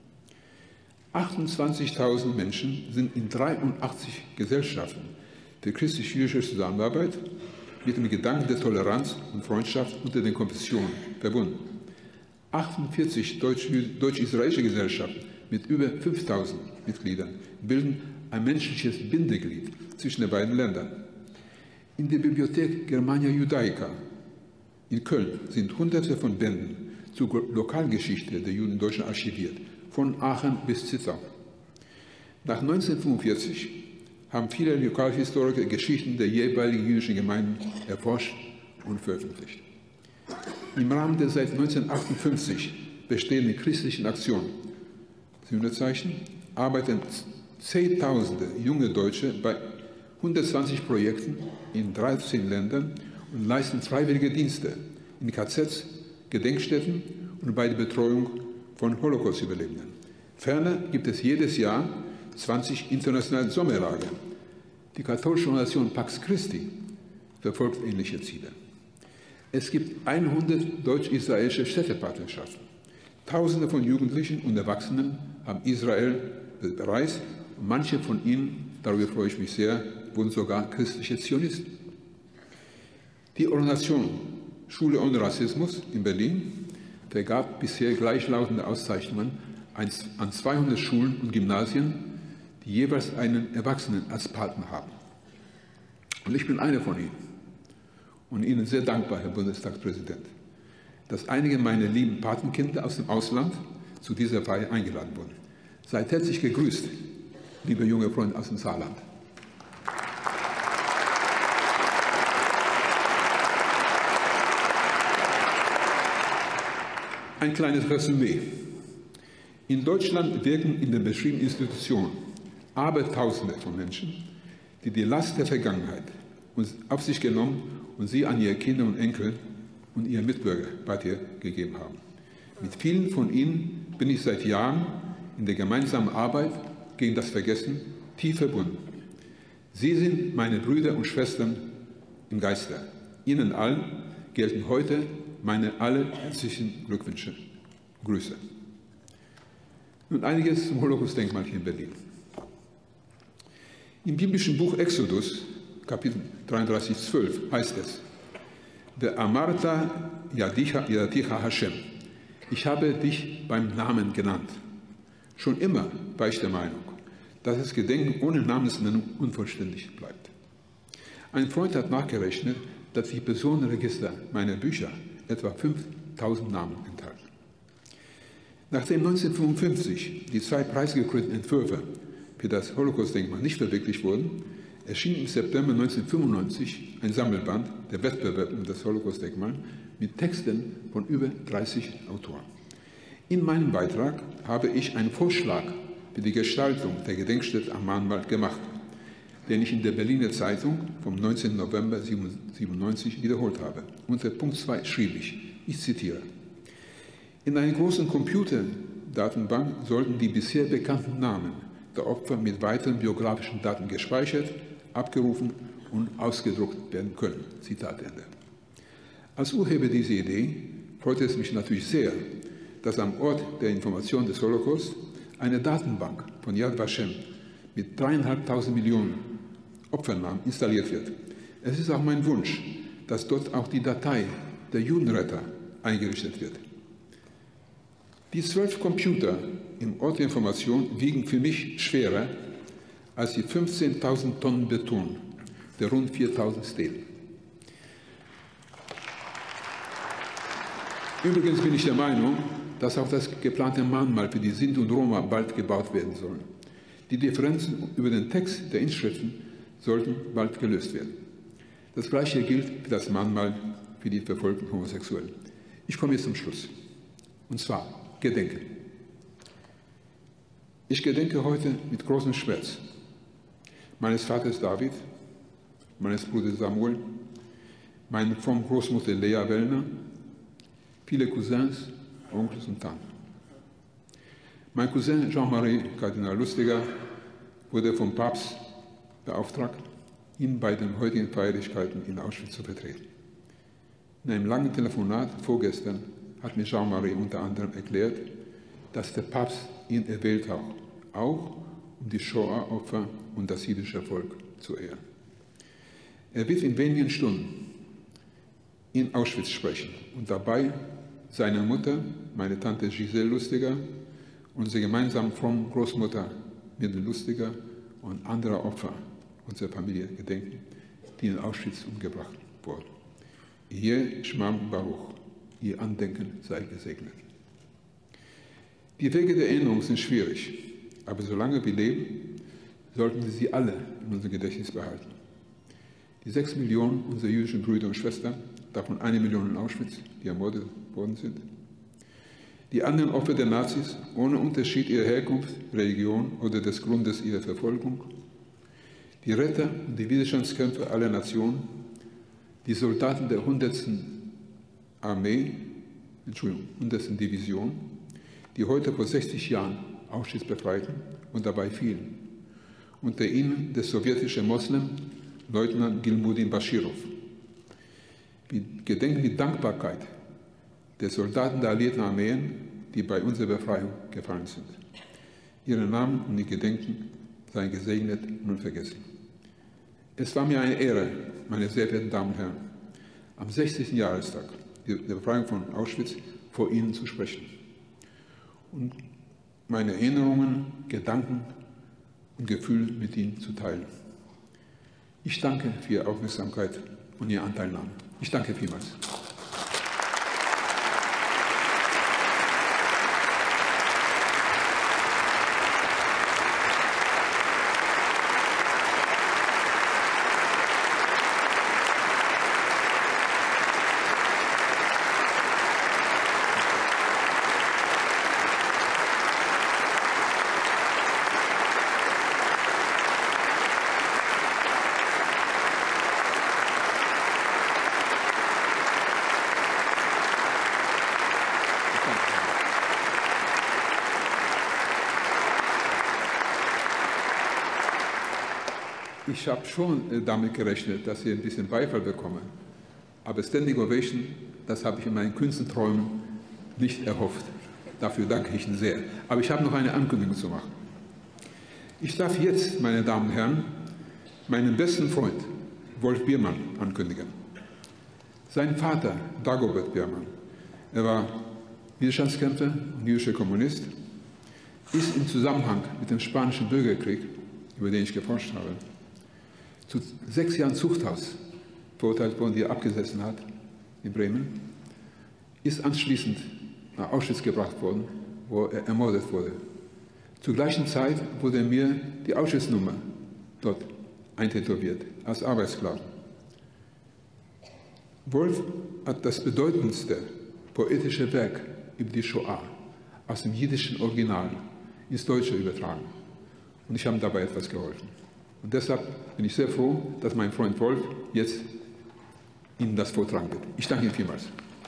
28.000 Menschen sind in 83 Gesellschaften für christlich-jüdische Zusammenarbeit mit dem Gedanken der Toleranz und Freundschaft unter den Konfessionen verbunden. 48 deutsch-israelische Gesellschaften mit über 5.000 Mitgliedern bilden ein menschliches Bindeglied zwischen den beiden Ländern. In der Bibliothek Germania Judaica in Köln sind Hunderte von Bänden zur Lokalgeschichte der Juden in Deutschland archiviert, von Aachen bis Zittau. Nach 1945 haben viele Lokalhistoriker Geschichten der jeweiligen jüdischen Gemeinden erforscht und veröffentlicht. Im Rahmen der seit 1958 bestehenden christlichen Aktion Sühnezeichen arbeiten Zehntausende junge Deutsche bei 120 Projekten in 13 Ländern und leisten freiwillige Dienste in KZs, Gedenkstätten und bei der Betreuung von Holocaust-Überlebenden. Ferner gibt es jedes Jahr 20 internationale Sommerlager. Die katholische Organisation Pax Christi verfolgt ähnliche Ziele. Es gibt 100 deutsch-israelische Städtepartnerschaften. Tausende von Jugendlichen und Erwachsenen haben Israel bereist und manche von ihnen, darüber freue ich mich sehr, wurden sogar christliche Zionisten. Die Organisation Schule ohne Rassismus in Berlin vergab bisher gleichlautende Auszeichnungen an 200 Schulen und Gymnasien, die jeweils einen Erwachsenen als Partner haben. Und ich bin einer von ihnen und Ihnen sehr dankbar, Herr Bundestagspräsident, dass einige meiner lieben Patenkinder aus dem Ausland zu dieser Feier eingeladen wurden. Seid herzlich gegrüßt, liebe junge Freunde aus dem Saarland. Ein kleines Resümee. In Deutschland wirken in den beschriebenen Institutionen Abertausende von Menschen, die die Last der Vergangenheit auf sich genommen und sie an ihre Kinder und Enkel und ihre Mitbürger weitergegeben haben. Mit vielen von ihnen bin ich seit Jahren in der gemeinsamen Arbeit gegen das Vergessen tief verbunden. Sie sind meine Brüder und Schwestern im Geiste. Ihnen allen gelten heute meine allerherzlichen Glückwünsche und Grüße. Nun einiges zum Holocaust-Denkmal hier in Berlin. Im biblischen Buch Exodus, Kapitel 33,12 heißt es: Ve'amarta yadaticha Hashem. Ich habe dich beim Namen genannt. Schon immer war ich der Meinung, dass das Gedenken ohne Namensnennung unvollständig bleibt. Ein Freund hat nachgerechnet, dass die Personenregister meiner Bücher etwa 5000 Namen enthalten. Nachdem 1955 die 2 preisgekrönten Entwürfe für das Holocaust-Denkmal nicht verwirklicht wurden, erschien im September 1995 ein Sammelband, der Wettbewerb um das Holocaust-Denkmal, mit Texten von über 30 Autoren. In meinem Beitrag habe ich einen Vorschlag für die Gestaltung der Gedenkstätte am Mahnmal gemacht, den ich in der Berliner Zeitung vom 19. November 1997 wiederholt habe. Unter Punkt 2 schrieb ich zitiere: In einer großen Computerdatenbank sollten die bisher bekannten Namen der Opfer mit weiteren biografischen Daten gespeichert, abgerufen und ausgedruckt werden können. Zitat Ende. Als Urheber dieser Idee freut es mich natürlich sehr, dass am Ort der Information des Holocaust eine Datenbank von Yad Vashem mit 3.500 Millionen Opfernamen installiert wird. Es ist auch mein Wunsch, dass dort auch die Datei der Judenretter eingerichtet wird. Die 12 Computer im Ort der Information wiegen für mich schwerer als die 15.000 Tonnen Beton der rund 4.000 Stelen. Übrigens bin ich der Meinung, dass auch das geplante Mahnmal für die Sinti und Roma bald gebaut werden soll. Die Differenzen über den Text der Inschriften sollten bald gelöst werden. Das Gleiche gilt für das Mahnmal für die verfolgten Homosexuellen. Ich komme jetzt zum Schluss. Und zwar Gedenken. Ich gedenke heute mit großem Schmerz meines Vaters David, meines Bruders Samuel, meiner Großmutter Lea Wellner, viele Cousins, Onkels und Tanten. Mein Cousin Jean-Marie Kardinal Lustiger wurde vom Papst beauftragt, ihn bei den heutigen Feierlichkeiten in Auschwitz zu vertreten. In einem langen Telefonat vorgestern hat mir Jean-Marie unter anderem erklärt, dass der Papst ihn erwählt hat, auch um die Shoah-Opfer und das jüdische Volk zu ehren. Er wird in wenigen Stunden in Auschwitz sprechen und dabei seine Mutter, meine Tante Giselle Lustiger, unsere gemeinsam frommen Großmutter Mirde Lustiger und andere Opfer unserer Familie gedenken, die in Auschwitz umgebracht wurden. Hier Shmam Baruch, ihr Andenken sei gesegnet. Die Wege der Erinnerung sind schwierig, aber solange wir leben, sollten wir sie alle in unserem Gedächtnis behalten. Die 6 Millionen unserer jüdischen Brüder und Schwestern, davon 1 Million in Auschwitz, die ermordet worden sind. Die anderen Opfer der Nazis, ohne Unterschied ihrer Herkunft, Religion oder des Grundes ihrer Verfolgung. Die Retter und die Widerstandskämpfer aller Nationen, die Soldaten der 100. Division, die heute vor 60 Jahren Auschwitz befreiten und dabei fielen. Unter ihnen der sowjetische Moslem Leutnant Gilmudin Bashirov. Wir gedenken mit Dankbarkeit der Soldaten der alliierten Armeen, die bei unserer Befreiung gefallen sind. Ihre Namen und ihr Gedenken seien gesegnet und unvergessen. Es war mir eine Ehre, meine sehr verehrten Damen und Herren, am 60. Jahrestag der Befreiung von Auschwitz vor Ihnen zu sprechen und meine Erinnerungen, Gedanken und Gefühle mit Ihnen zu teilen. Ich danke für Ihre Aufmerksamkeit und Ihre Anteilnahme. Ich danke vielmals. Ich habe schon damit gerechnet, dass ich ein bisschen Beifall bekomme. Aber Standing Ovation, das habe ich in meinen kühnsten Träumen nicht erhofft. Dafür danke ich Ihnen sehr. Aber ich habe noch eine Ankündigung zu machen. Ich darf jetzt, meine Damen und Herren, meinen besten Freund Wolf Biermann ankündigen. Sein Vater, Dagobert Biermann, er war Widerstandskämpfer und jüdischer Kommunist, ist im Zusammenhang mit dem Spanischen Bürgerkrieg, über den ich geforscht habe, zu 6 Jahren Zuchthaus verurteilt worden, die er abgesessen hat in Bremen, ist anschließend nach Auschwitz gebracht worden, wo er ermordet wurde. Zur gleichen Zeit wurde mir die Auschwitz-Nummer dort eintätowiert, als Arbeitssklaven. Wolf hat das bedeutendste poetische Werk über die Shoah aus dem jiddischen Original ins Deutsche übertragen. Und ich habe ihm dabei etwas geholfen. Und deshalb bin ich sehr froh, dass mein Freund Wolf jetzt Ihnen das vortragen wird. Ich danke Ihnen vielmals.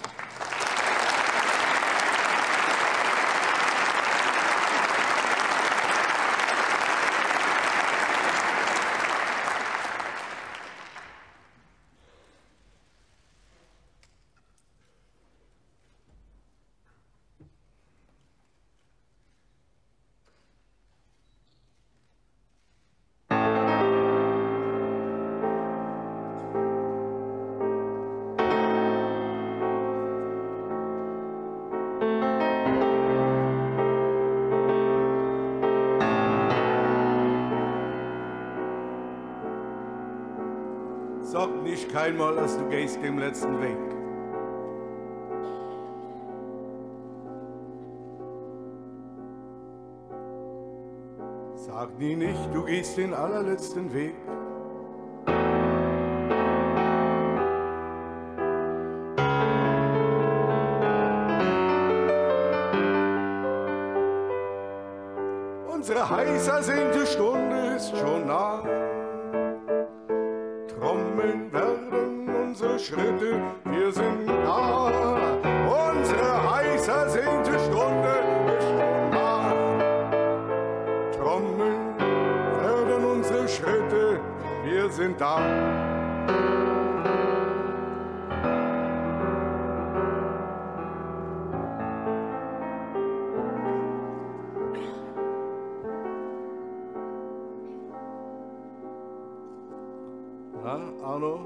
Sag nicht keinmal, dass du gehst dem letzten Weg. Sag nie nicht, du gehst den allerletzten Weg. Unsere heiß ersehnte Stunde ist schon nah. Trommeln werden unsere Schritte, wir sind da. Unsere heiß ersehnte Stunde ist schon nah. Trommeln werden unsere Schritte, wir sind da. Ja, Arno?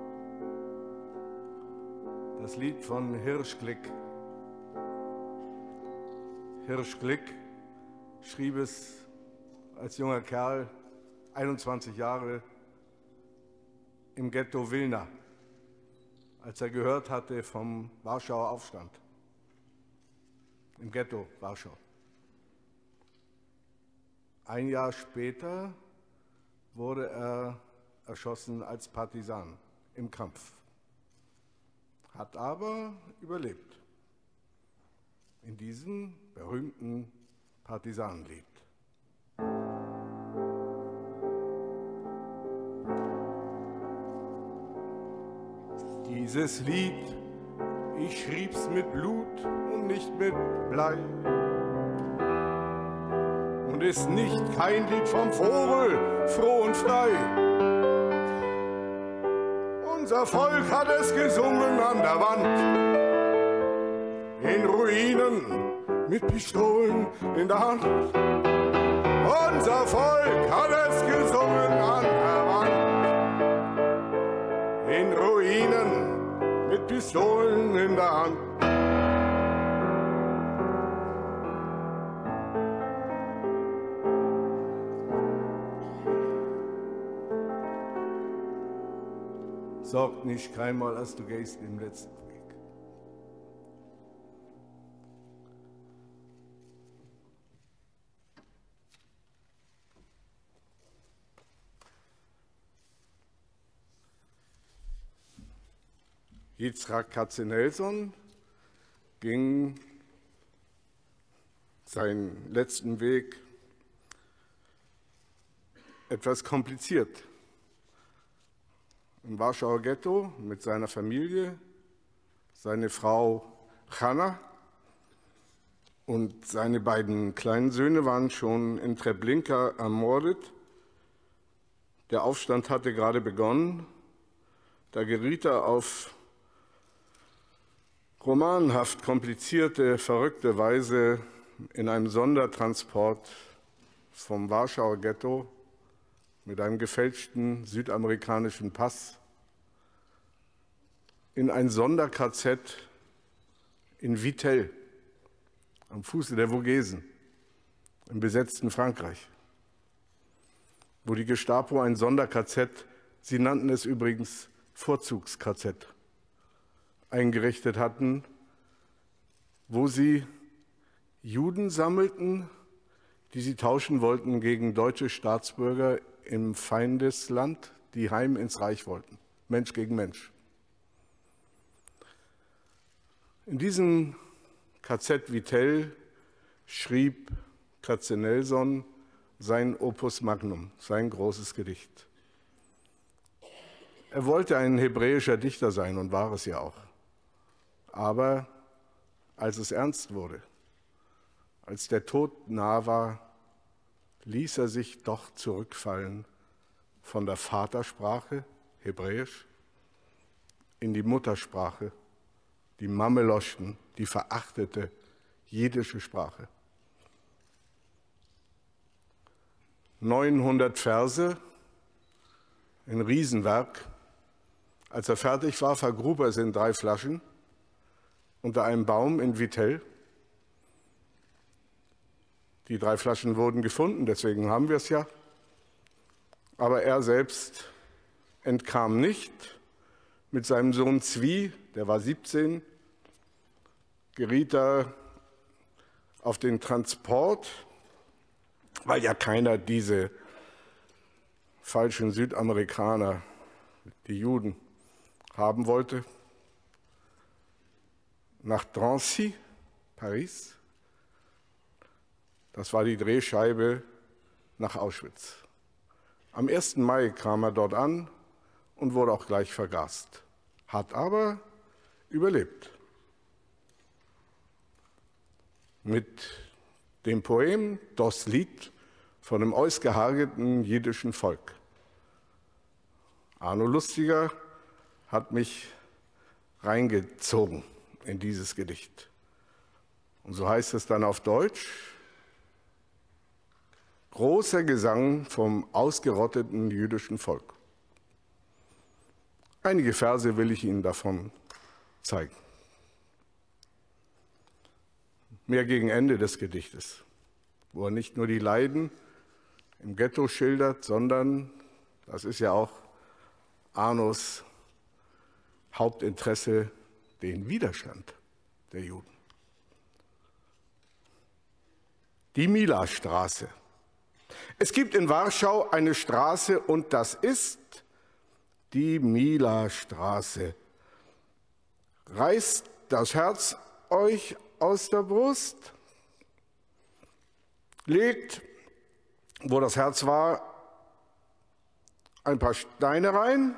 Das Lied von Hirschglick. Hirschglick schrieb es als junger Kerl, 21 Jahre, im Ghetto Wilna, als er gehört hatte vom Warschauer Aufstand. Im Ghetto Warschau. Ein Jahr später wurde er erschossen als Partisan im Kampf, hat aber überlebt in diesem berühmten Partisanenlied. Dieses Lied, ich schrieb's mit Blut und nicht mit Blei. Und ist nicht kein Lied vom Vogel, froh und frei. Unser Volk hat es gesungen an der Wand, in Ruinen mit Pistolen in der Hand. Unser Volk hat es gesungen an der Wand, in Ruinen mit Pistolen in der Hand. Sorgt nicht keinmal, als du gehst im letzten Weg. Yitzhak Katzenelson ging seinen letzten Weg etwas kompliziert. Im Warschauer Ghetto mit seiner Familie, seine Frau Hanna und seine beiden kleinen Söhne waren schon in Treblinka ermordet. Der Aufstand hatte gerade begonnen. Da geriet er auf romanhaft komplizierte, verrückte Weise in einem Sondertransport vom Warschauer Ghetto mit einem gefälschten südamerikanischen Pass in ein Sonder-KZ in Vittel, am Fuße der Vogesen, im besetzten Frankreich, wo die Gestapo ein Sonder-KZ, sie nannten es übrigens Vorzugs-KZ, eingerichtet hatten, wo sie Juden sammelten, die sie tauschen wollten gegen deutsche Staatsbürger im Feindesland, die heim ins Reich wollten. Mensch gegen Mensch. In diesem KZ Vittel schrieb Katzenelson sein Opus Magnum, sein großes Gedicht. Er wollte ein hebräischer Dichter sein und war es ja auch. Aber als es ernst wurde, als der Tod nah war, ließ er sich doch zurückfallen von der Vatersprache, Hebräisch, in die Muttersprache, die Mameloschen, die verachtete jiddische Sprache. 900 Verse, ein Riesenwerk. Als er fertig war, vergrub er es in 3 Flaschen unter einem Baum in Vittel. Die 3 Flaschen wurden gefunden, deswegen haben wir es ja. Aber er selbst entkam nicht. Mit seinem Sohn Zvi, der war 17, geriet er auf den Transport, weil ja keiner diese falschen Südamerikaner, die Juden, haben wollte, nach Drancy, Paris. Das war die Drehscheibe nach Auschwitz. Am 1. Mai kam er dort an und wurde auch gleich vergast, hat aber überlebt. Mit dem Poem Das Lied von einem ausgehargeten jiddischen Volk. Arno Lustiger hat mich reingezogen in dieses Gedicht. Und so heißt es dann auf Deutsch: Großer Gesang vom ausgerotteten jüdischen Volk. Einige Verse will ich Ihnen davon zeigen. Mehr gegen Ende des Gedichtes, wo er nicht nur die Leiden im Ghetto schildert, sondern, das ist ja auch Arnos Hauptinteresse, den Widerstand der Juden. Die Milastraße. Es gibt in Warschau eine Straße und das ist die Milastraße. Reißt das Herz euch aus der Brust? Legt, wo das Herz war, ein paar Steine rein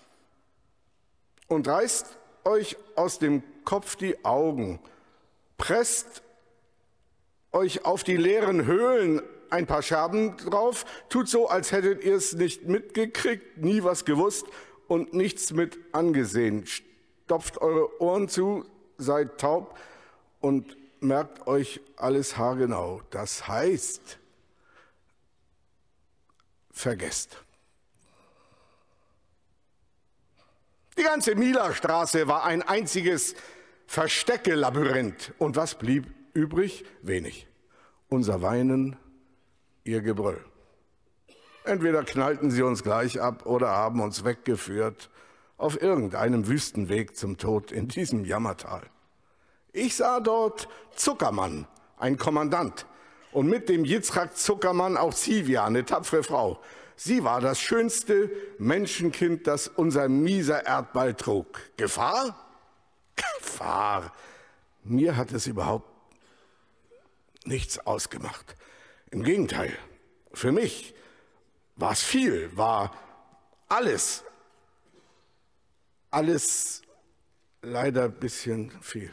und reißt euch aus dem Kopf die Augen. Presst euch auf die leeren Höhlen ein paar Scherben drauf, tut so, als hättet ihr es nicht mitgekriegt, nie was gewusst und nichts mit angesehen. Stopft eure Ohren zu, seid taub und merkt euch alles haargenau. Das heißt, vergesst. Die ganze Milastraße war ein einziges Versteckelabyrinth. Und was blieb übrig? Wenig. Unser Weinen, ihr Gebrüll. Entweder knallten sie uns gleich ab oder haben uns weggeführt auf irgendeinem Wüstenweg zum Tod in diesem Jammertal. Ich sah dort Zuckermann, ein Kommandant, und mit dem Yitzchak Zuckermann auch Sivia, eine tapfere Frau. Sie war das schönste Menschenkind, das unser mieser Erdball trug. Gefahr? Gefahr. Mir hat es überhaupt nichts ausgemacht. Im Gegenteil, für mich war es viel, war alles leider ein bisschen viel.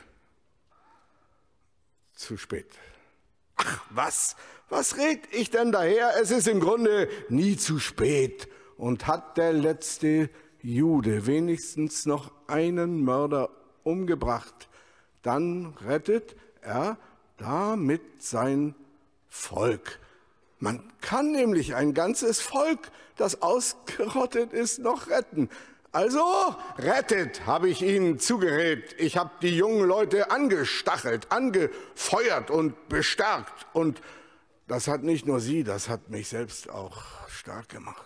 Zu spät. Ach, was red ich denn daher? Es ist im Grunde nie zu spät. Und hat der letzte Jude wenigstens noch einen Mörder umgebracht, dann rettet er damit sein Volk. Man kann nämlich ein ganzes Volk, das ausgerottet ist, noch retten. Also rettet, habe ich ihnen zugeredet. Ich habe die jungen Leute angestachelt, angefeuert und bestärkt. Und das hat nicht nur sie, das hat mich selbst auch stark gemacht.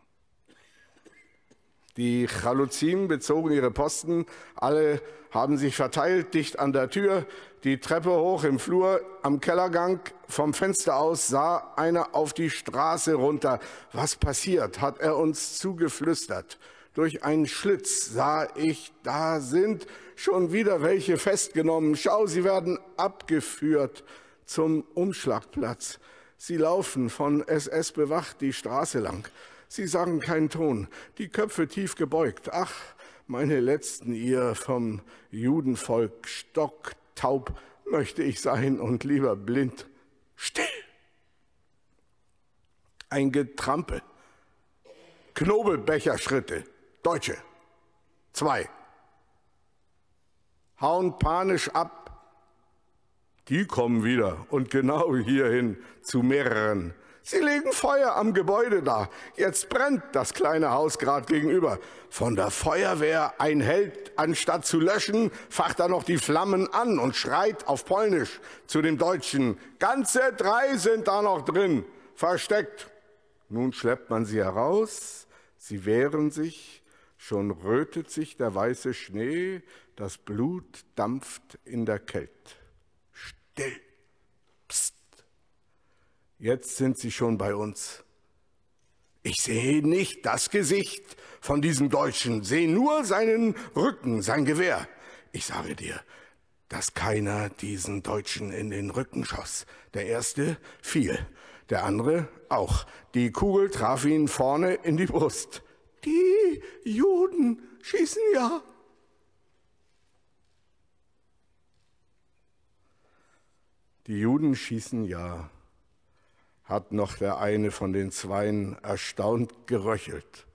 Die Chaluzim bezogen ihre Posten, alle haben sich verteilt, dicht an der Tür, die Treppe hoch im Flur, am Kellergang. Vom Fenster aus sah einer auf die Straße runter. Was passiert, hat er uns zugeflüstert. Durch einen Schlitz sah ich, da sind schon wieder welche festgenommen. Schau, sie werden abgeführt zum Umschlagplatz. Sie laufen von SS bewacht die Straße lang. Sie sagen keinen Ton, die Köpfe tief gebeugt. Ach, meine Letzten, ihr vom Judenvolk, stocktaub möchte ich sein und lieber blind. Still! Ein Getrampel. Knobelbecherschritte. Deutsche. 2. Hauen panisch ab. Die kommen wieder und genau hierhin zu mehreren. Sie legen Feuer am Gebäude da. Jetzt brennt das kleine Haus gerade gegenüber. Von der Feuerwehr ein Held, anstatt zu löschen, facht er noch die Flammen an und schreit auf Polnisch zu dem Deutschen. Ganze 3 sind da noch drin, versteckt. Nun schleppt man sie heraus, sie wehren sich. Schon rötet sich der weiße Schnee, das Blut dampft in der Kälte. Still. Psst. Jetzt sind sie schon bei uns. Ich sehe nicht das Gesicht von diesem Deutschen, sehe nur seinen Rücken, sein Gewehr. Ich sage dir, dass keiner diesen Deutschen in den Rücken schoss. Der erste fiel, der andere auch. Die Kugel traf ihn vorne in die Brust. Die Juden schießen ja. Die Juden schießen ja, hat noch der eine von den Zweien erstaunt geröchelt.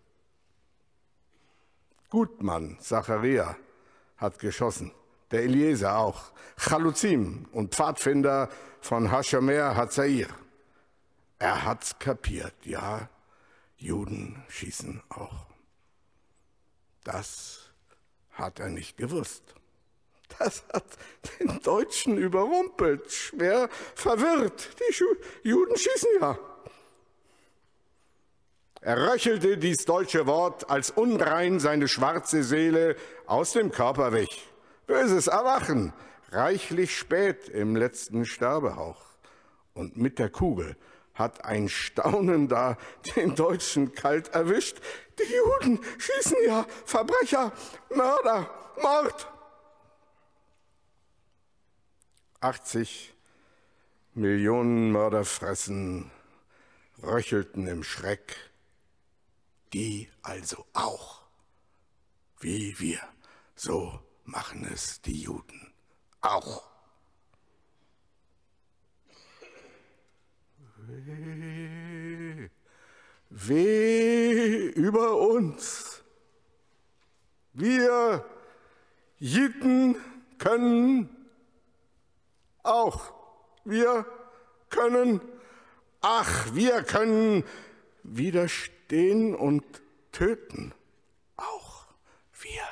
Gutmann, Zacharia, hat geschossen, der Eliezer auch, Chaluzim und Pfadfinder von Hashomer Hatzair. Er hat's kapiert, ja. Juden schießen auch. Das hat er nicht gewusst. Das hat den Deutschen überrumpelt, schwer verwirrt. Die Juden schießen ja. Er röchelte dies deutsche Wort, als unrein seine schwarze Seele aus dem Körper wich. Böses Erwachen, reichlich spät im letzten Sterbehauch. Und mit der Kugel hat ein Staunen da den Deutschen kalt erwischt. Die Juden schießen ja, Verbrecher, Mörder, Mord. 80 Millionen Mörder fressen, röchelten im Schreck. Die also auch, wie wir, so machen es die Juden auch. Weh über uns. Wir Jiden können auch. Wir können widerstehen und töten. Auch wir.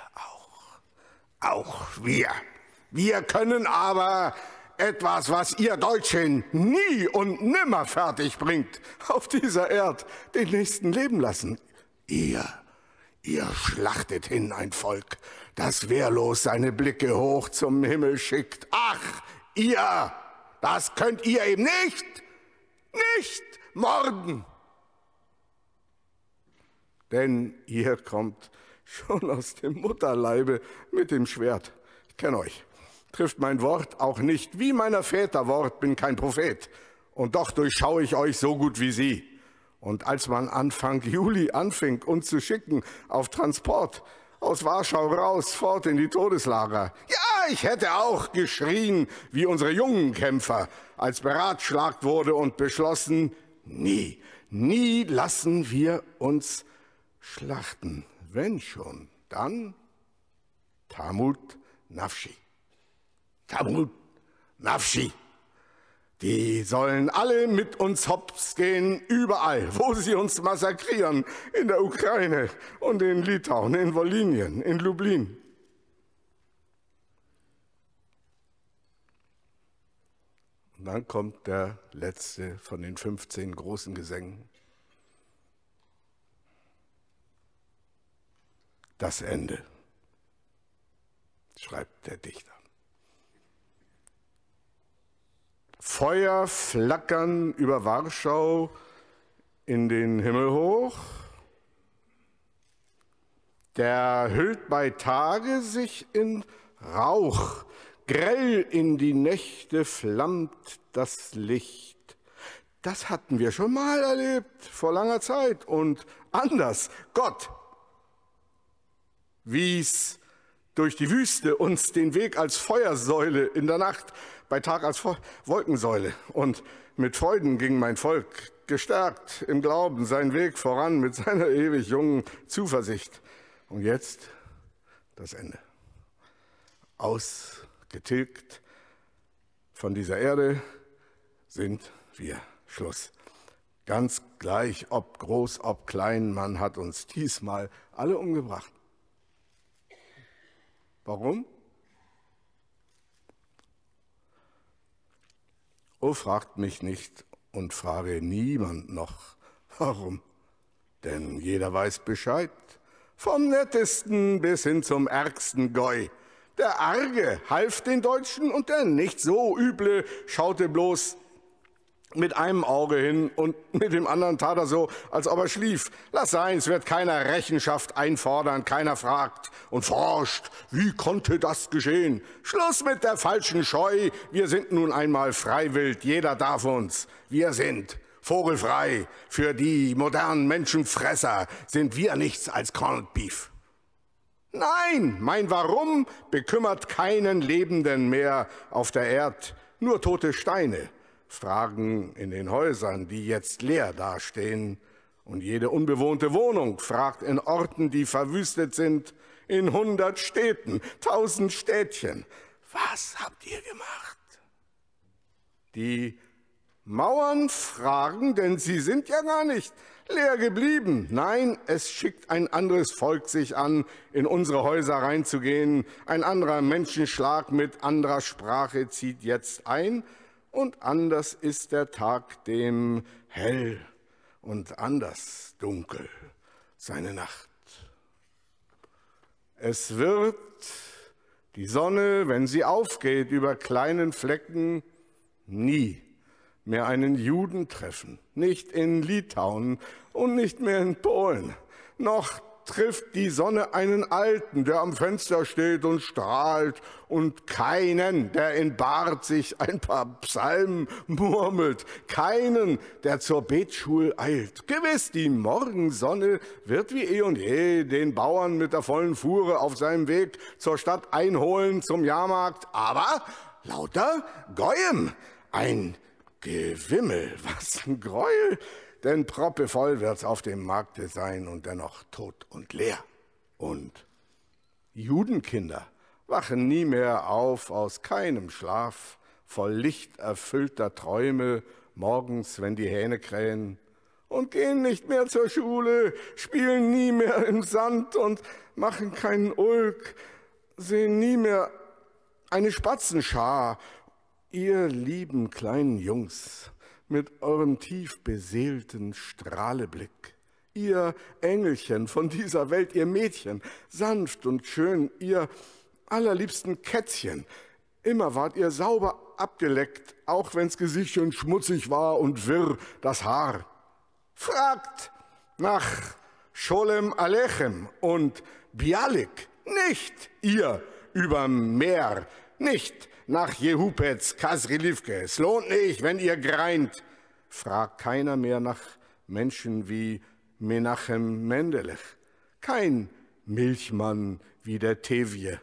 Wir können aber etwas, was ihr Deutschen nie und nimmer fertig bringt, auf dieser Erde den Nächsten leben lassen. Ihr schlachtet hin ein Volk, das wehrlos seine Blicke hoch zum Himmel schickt. Ach, das könnt ihr eben nicht morden. Denn ihr kommt schon aus dem Mutterleibe mit dem Schwert. Ich kenne euch. Trifft mein Wort auch nicht wie meiner Väter Wort, bin kein Prophet. Und doch durchschaue ich euch so gut wie sie. Und als man Anfang Juli anfing, uns zu schicken auf Transport aus Warschau raus, fort in die Todeslager. Ja, ich hätte auch geschrien wie unsere jungen Kämpfer, als beratschlagt wurde und beschlossen, nie lassen wir uns schlachten. Wenn schon, dann Tamut Nafshi. Tamut Nafshi. Die sollen alle mit uns hops gehen, überall, wo sie uns massakrieren, in der Ukraine und in Litauen, in Wolinien, in Lublin. Und dann kommt der letzte von den 15 großen Gesängen. Das Ende, schreibt der Dichter. Feuer flackern über Warschau in den Himmel hoch. Der hüllt bei Tage sich in Rauch. Grell in die Nächte flammt das Licht. Das hatten wir schon mal erlebt, vor langer Zeit und anders. Gott wies durch die Wüste uns den Weg als Feuersäule in der Nacht, bei Tag als Wolkensäule. Und mit Freuden ging mein Volk, gestärkt im Glauben, seinen Weg voran mit seiner ewig jungen Zuversicht. Und jetzt das Ende. Ausgetilgt von dieser Erde sind wir. Schluss. Ganz gleich, ob groß, ob klein, man hat uns diesmal alle umgebracht. Warum? Oh, fragt mich nicht und frage niemand noch, warum. Denn jeder weiß Bescheid, vom nettesten bis hin zum ärgsten Goi. Der Arge half den Deutschen und der nicht so üble schaute bloß mit einem Auge hin und mit dem anderen tat er so, als ob er schlief. Lass sein, es wird keiner Rechenschaft einfordern, keiner fragt und forscht, wie konnte das geschehen? Schluss mit der falschen Scheu, wir sind nun einmal freiwillig, jeder darf uns. Wir sind vogelfrei, für die modernen Menschenfresser sind wir nichts als Corned Beef. Nein, mein Warum bekümmert keinen Lebenden mehr auf der Erd, nur tote Steine. Fragen in den Häusern, die jetzt leer dastehen. Und jede unbewohnte Wohnung fragt in Orten, die verwüstet sind, in 100 Städten, 1000 Städtchen. Was habt ihr gemacht? Die Mauern fragen, denn sie sind ja gar nicht leer geblieben. Nein, es schickt ein anderes Volk sich an, in unsere Häuser reinzugehen. Ein anderer Menschenschlag mit anderer Sprache zieht jetzt ein. Und anders ist der Tag dem hell und anders dunkel seine Nacht. Es wird die Sonne, wenn sie aufgeht über kleinen Flecken, nie mehr einen Juden treffen, nicht in Litauen und nicht mehr in Polen. Noch trifft die Sonne einen Alten, der am Fenster steht und strahlt, und keinen, der in Bart sich ein paar Psalmen murmelt, keinen, der zur Betschule eilt. Gewiss, die Morgensonne wird wie eh und je den Bauern mit der vollen Fuhre auf seinem Weg zur Stadt einholen zum Jahrmarkt, aber lauter Goyim, ein Gewimmel, was ein Gräuel, denn proppevoll wird's auf dem Markte sein und dennoch tot und leer. Und Judenkinder wachen nie mehr auf aus keinem Schlaf, voll lichterfüllter Träume, morgens, wenn die Hähne krähen, und gehen nicht mehr zur Schule, spielen nie mehr im Sand und machen keinen Ulk, sehen nie mehr eine Spatzenschar. Ihr lieben kleinen Jungs mit eurem tief beseelten Strahleblick, ihr Engelchen von dieser Welt, ihr Mädchen, sanft und schön, ihr allerliebsten Kätzchen, immer wart ihr sauber abgeleckt, auch wenn's Gesichtchen schmutzig war und wirr das Haar. Fragt nach Scholem Alechem und Bialik, nicht ihr überm Meer, nicht nach Jehupetz, Kasrilivke. Es lohnt nicht, wenn ihr greint. Fragt keiner mehr nach Menschen wie Menachem Mendelech. Kein Milchmann wie der Tevje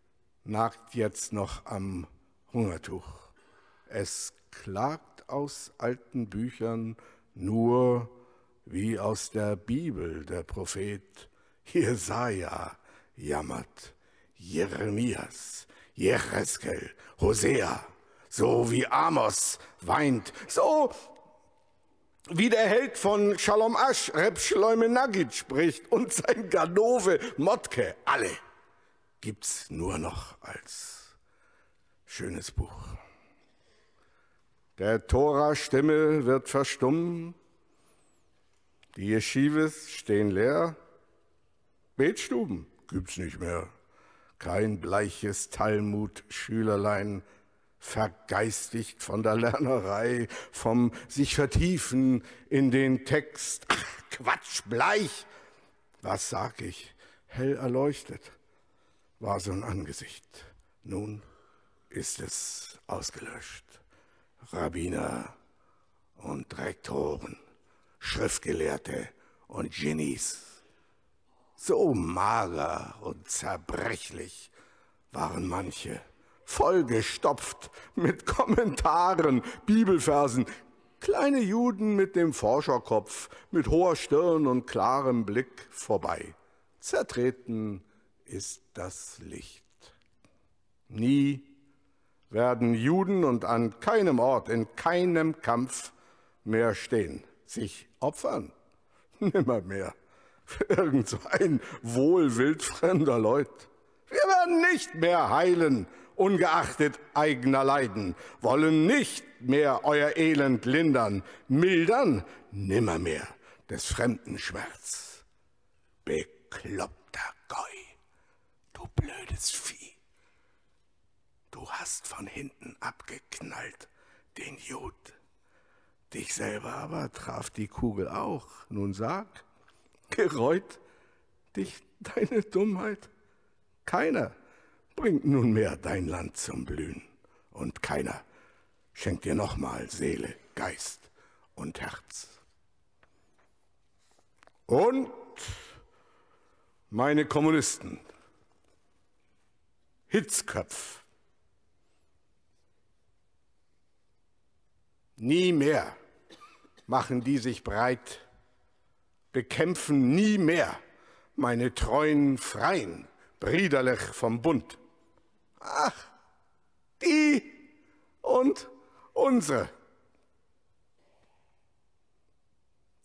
nagt jetzt noch am Hungertuch. Es klagt aus alten Büchern nur wie aus der Bibel der Prophet. Jesaja jammert, Jeremias, Jecheskel, Hosea, so wie Amos weint, so wie der Held von Shalom Asch, Reb Shloime Nagid spricht und sein Ganove Motke, alle gibt's nur noch als schönes Buch. Der Tora-Stimme wird verstummen, die Yeshivas stehen leer, Betstuben gibt's nicht mehr. Kein bleiches Talmud-Schülerlein, vergeistigt von der Lernerei, vom sich vertiefen in den Text. Ach, Quatsch, bleich! Was sag ich? Hell erleuchtet war so ein Angesicht. Nun ist es ausgelöscht. Rabbiner und Rektoren, Schriftgelehrte und Genies. So mager und zerbrechlich waren manche, vollgestopft mit Kommentaren, Bibelversen, kleine Juden mit dem Forscherkopf, mit hoher Stirn und klarem Blick vorbei. Zertreten ist das Licht. Nie werden Juden und an keinem Ort, in keinem Kampf mehr stehen, sich opfern, nimmermehr. Irgend so ein wohlwildfremder Leut. Wir werden nicht mehr heilen, ungeachtet eigener Leiden, wollen nicht mehr euer Elend lindern, mildern nimmermehr des fremden Schmerz. Bekloppter Goi, du blödes Vieh, du hast von hinten abgeknallt, den Jud. Dich selber aber traf die Kugel auch, nun sag, gereut dich deine Dummheit? Keiner bringt nunmehr dein Land zum Blühen und keiner schenkt dir nochmal Seele, Geist und Herz. Und meine Kommunisten, Hitzköpf, nie mehr machen die sich breit, bekämpfen nie mehr meine treuen Freien, Briderlech vom Bund. Ach, die und unsere.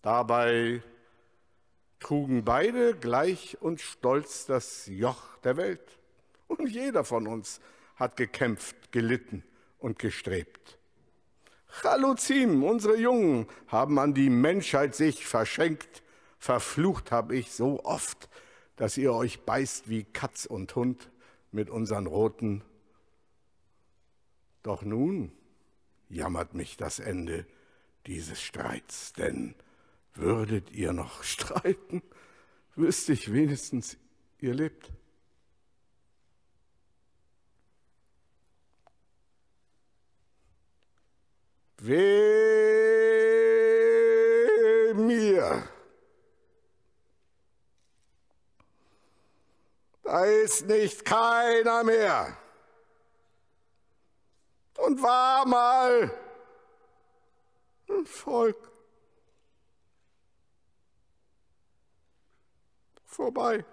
Dabei trugen beide gleich und stolz das Joch der Welt. Und jeder von uns hat gekämpft, gelitten und gestrebt. Chaluzim, unsere Jungen, haben an die Menschheit sich verschenkt. Verflucht hab ich so oft, dass ihr euch beißt wie Katz und Hund mit unseren Roten. Doch nun jammert mich das Ende dieses Streits, denn würdet ihr noch streiten, wüsste ich wenigstens, ihr lebt. Weh mir, da ist nicht keiner mehr und war mal ein Volk. Vorbei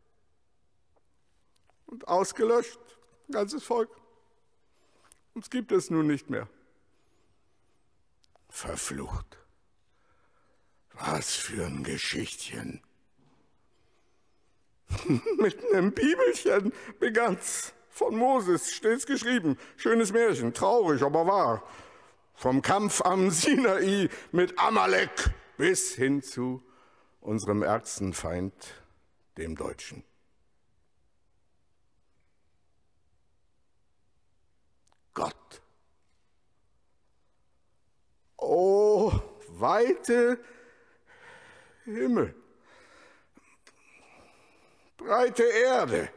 und ausgelöscht, ein ganzes Volk. Uns gibt es nun nicht mehr. Verflucht. Was für ein Geschichtchen. Mit einem Bibelchen begann's. Von Moses steht's geschrieben. Schönes Märchen, traurig, aber wahr. Vom Kampf am Sinai mit Amalek bis hin zu unserem ärgsten Feind, dem Deutschen. Gott. O weite Himmel, breite Erde,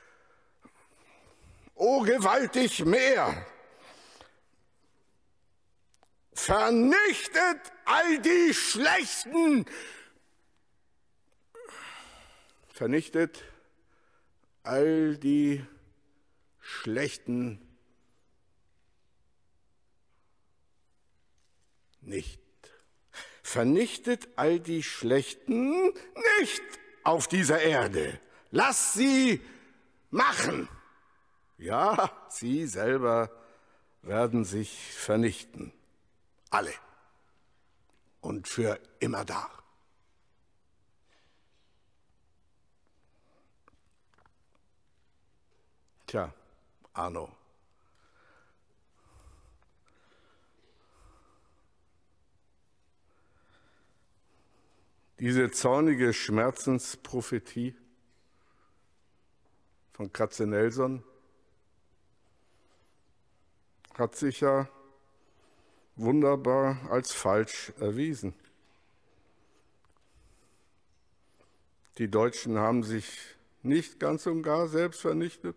o gewaltig Meer, vernichtet all die Schlechten, vernichtet all die Schlechten nicht. Vernichtet all die Schlechten nicht auf dieser Erde. Lasst sie machen. Ja, sie selber werden sich vernichten. Alle. Und für immerdar. Tja, Arno. Diese zornige Schmerzensprophetie von Katzenelson hat sich ja wunderbar als falsch erwiesen. Die Deutschen haben sich nicht ganz und gar selbst vernichtet,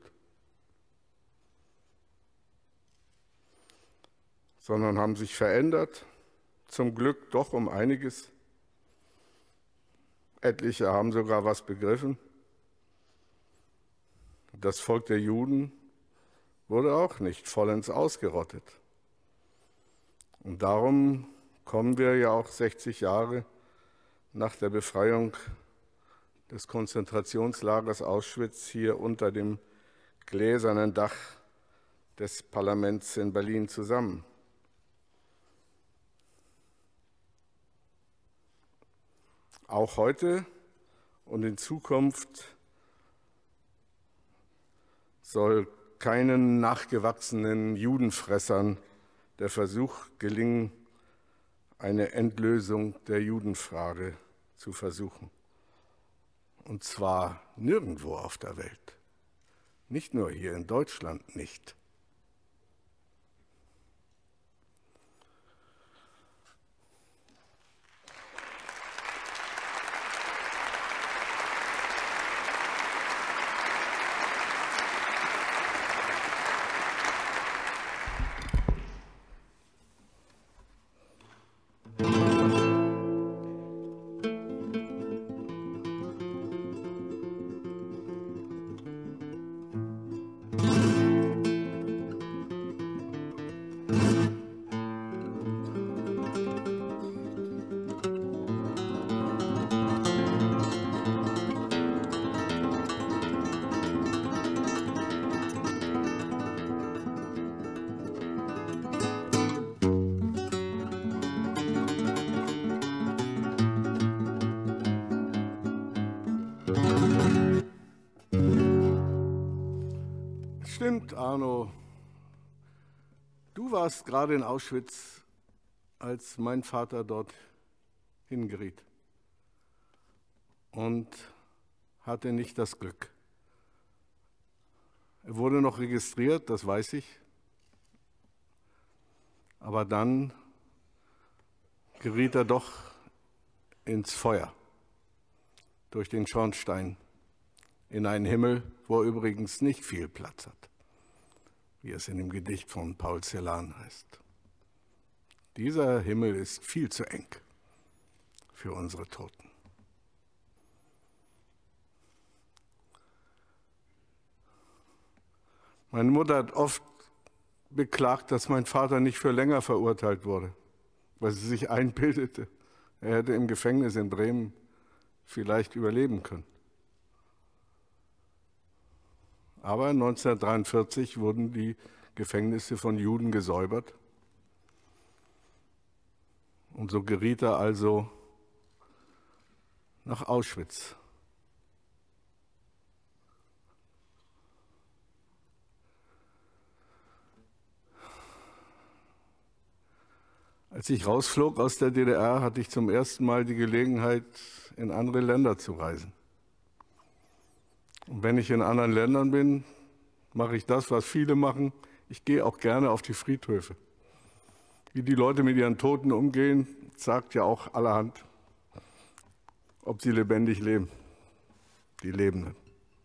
sondern haben sich verändert, zum Glück doch um einiges. Etliche haben sogar was begriffen. Das Volk der Juden wurde auch nicht vollends ausgerottet. Und darum kommen wir ja auch 60 Jahre nach der Befreiung des Konzentrationslagers Auschwitz hier unter dem gläsernen Dach des Parlaments in Berlin zusammen. Auch heute und in Zukunft soll keinen nachgewachsenen Judenfressern der Versuch gelingen, eine Endlösung der Judenfrage zu versuchen. Und zwar nirgendwo auf der Welt, nicht nur hier in Deutschland nicht. stimmt, Arno. Du warst gerade in Auschwitz, als mein Vater dort hingeriet und hatte nicht das Glück. Er wurde noch registriert, das weiß ich, aber dann geriet er doch ins Feuer durch den Schornstein in einen Himmel, wo er übrigens nicht viel Platz hat, wie es in dem Gedicht von Paul Celan heißt. Dieser Himmel ist viel zu eng für unsere Toten. Meine Mutter hat oft beklagt, dass mein Vater nicht für länger verurteilt wurde, weil sie sich einbildete, er hätte im Gefängnis in Bremen vielleicht überleben können. Aber 1943 wurden die Gefängnisse von Juden gesäubert. Und so geriet er also nach Auschwitz. Als ich rausflog aus der DDR, hatte ich zum ersten Mal die Gelegenheit, in andere Länder zu reisen. Und wenn ich in anderen Ländern bin, mache ich das, was viele machen. Ich gehe auch gerne auf die Friedhöfe. Wie die Leute mit ihren Toten umgehen, sagt ja auch allerhand, ob sie lebendig leben, die Lebenden.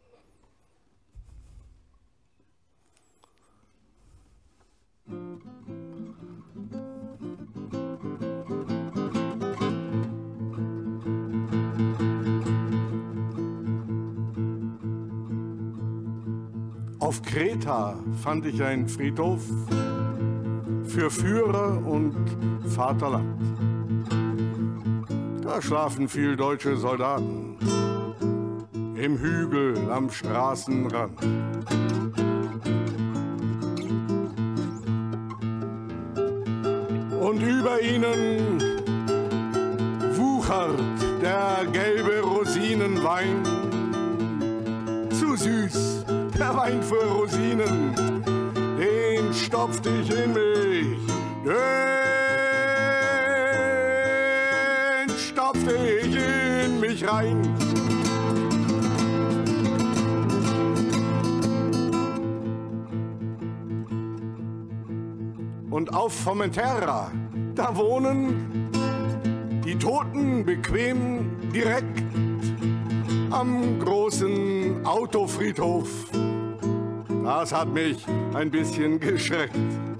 Auf Kreta fand ich einen Friedhof für Führer und Vaterland. Da schlafen viel deutsche Soldaten im Hügel am Straßenrand. Und über ihnen wuchert der gelbe Rosinenwein. Zu süß, der Wein für Rosinen, den stopft ich in mich, den stopft ich in mich rein. Und auf Formentera, da wohnen die Toten bequem direkt am großen Autofriedhof. Das hat mich ein bisschen geschreckt.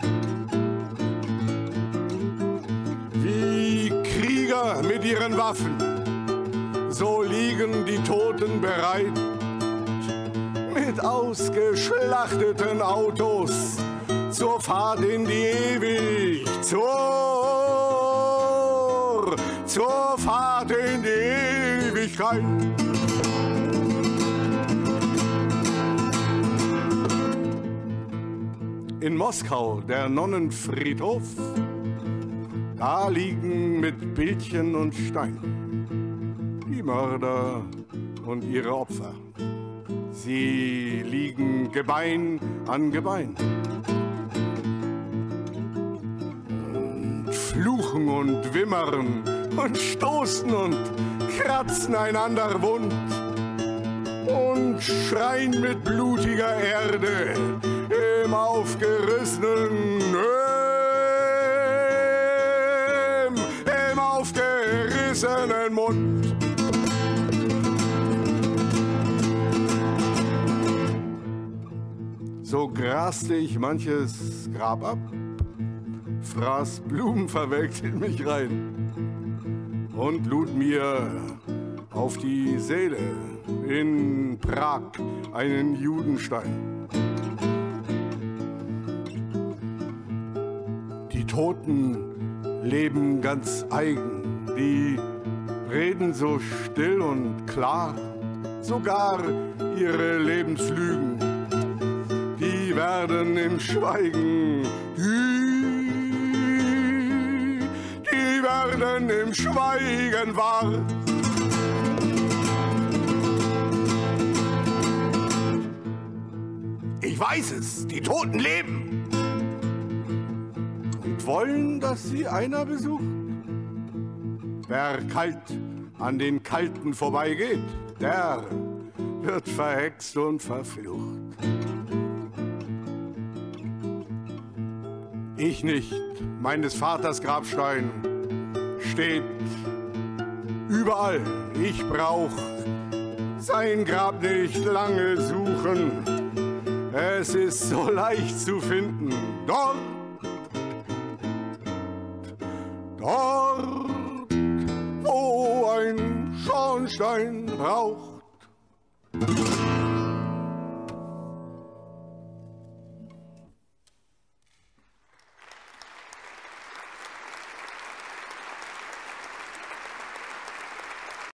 Wie Krieger mit ihren Waffen, so liegen die Toten bereit. Mit ausgeschlachteten Autos zur Fahrt in die Ewigkeit, zur Fahrt in die Ewigkeit. In Moskau, der Nonnenfriedhof, da liegen mit Bildchen und Stein die Mörder und ihre Opfer. Sie liegen Gebein an Gebein und fluchen und wimmern und stoßen und kratzen einander wund und schreien mit blutiger Erde im aufgerissenen, im aufgerissenen Mund. So graste ich manches Grab ab, fraß Blumen verwelkt in mich rein und lud mir auf die Seele in Prag einen Judenstein. Die Toten leben ganz eigen, die reden so still und klar, sogar ihre Lebenslügen, die werden im Schweigen, die werden im Schweigen wahr. Ich Ich weiß es, die Toten leben und wollen, dass sie einer besucht. Wer kalt an den Kalten vorbeigeht, der wird verhext und verflucht. Ich nicht, meines Vaters Grabstein steht überall. Ich brauch sein Grab nicht lange suchen. Es ist so leicht zu finden. Dort, wo ein Schornstein raucht,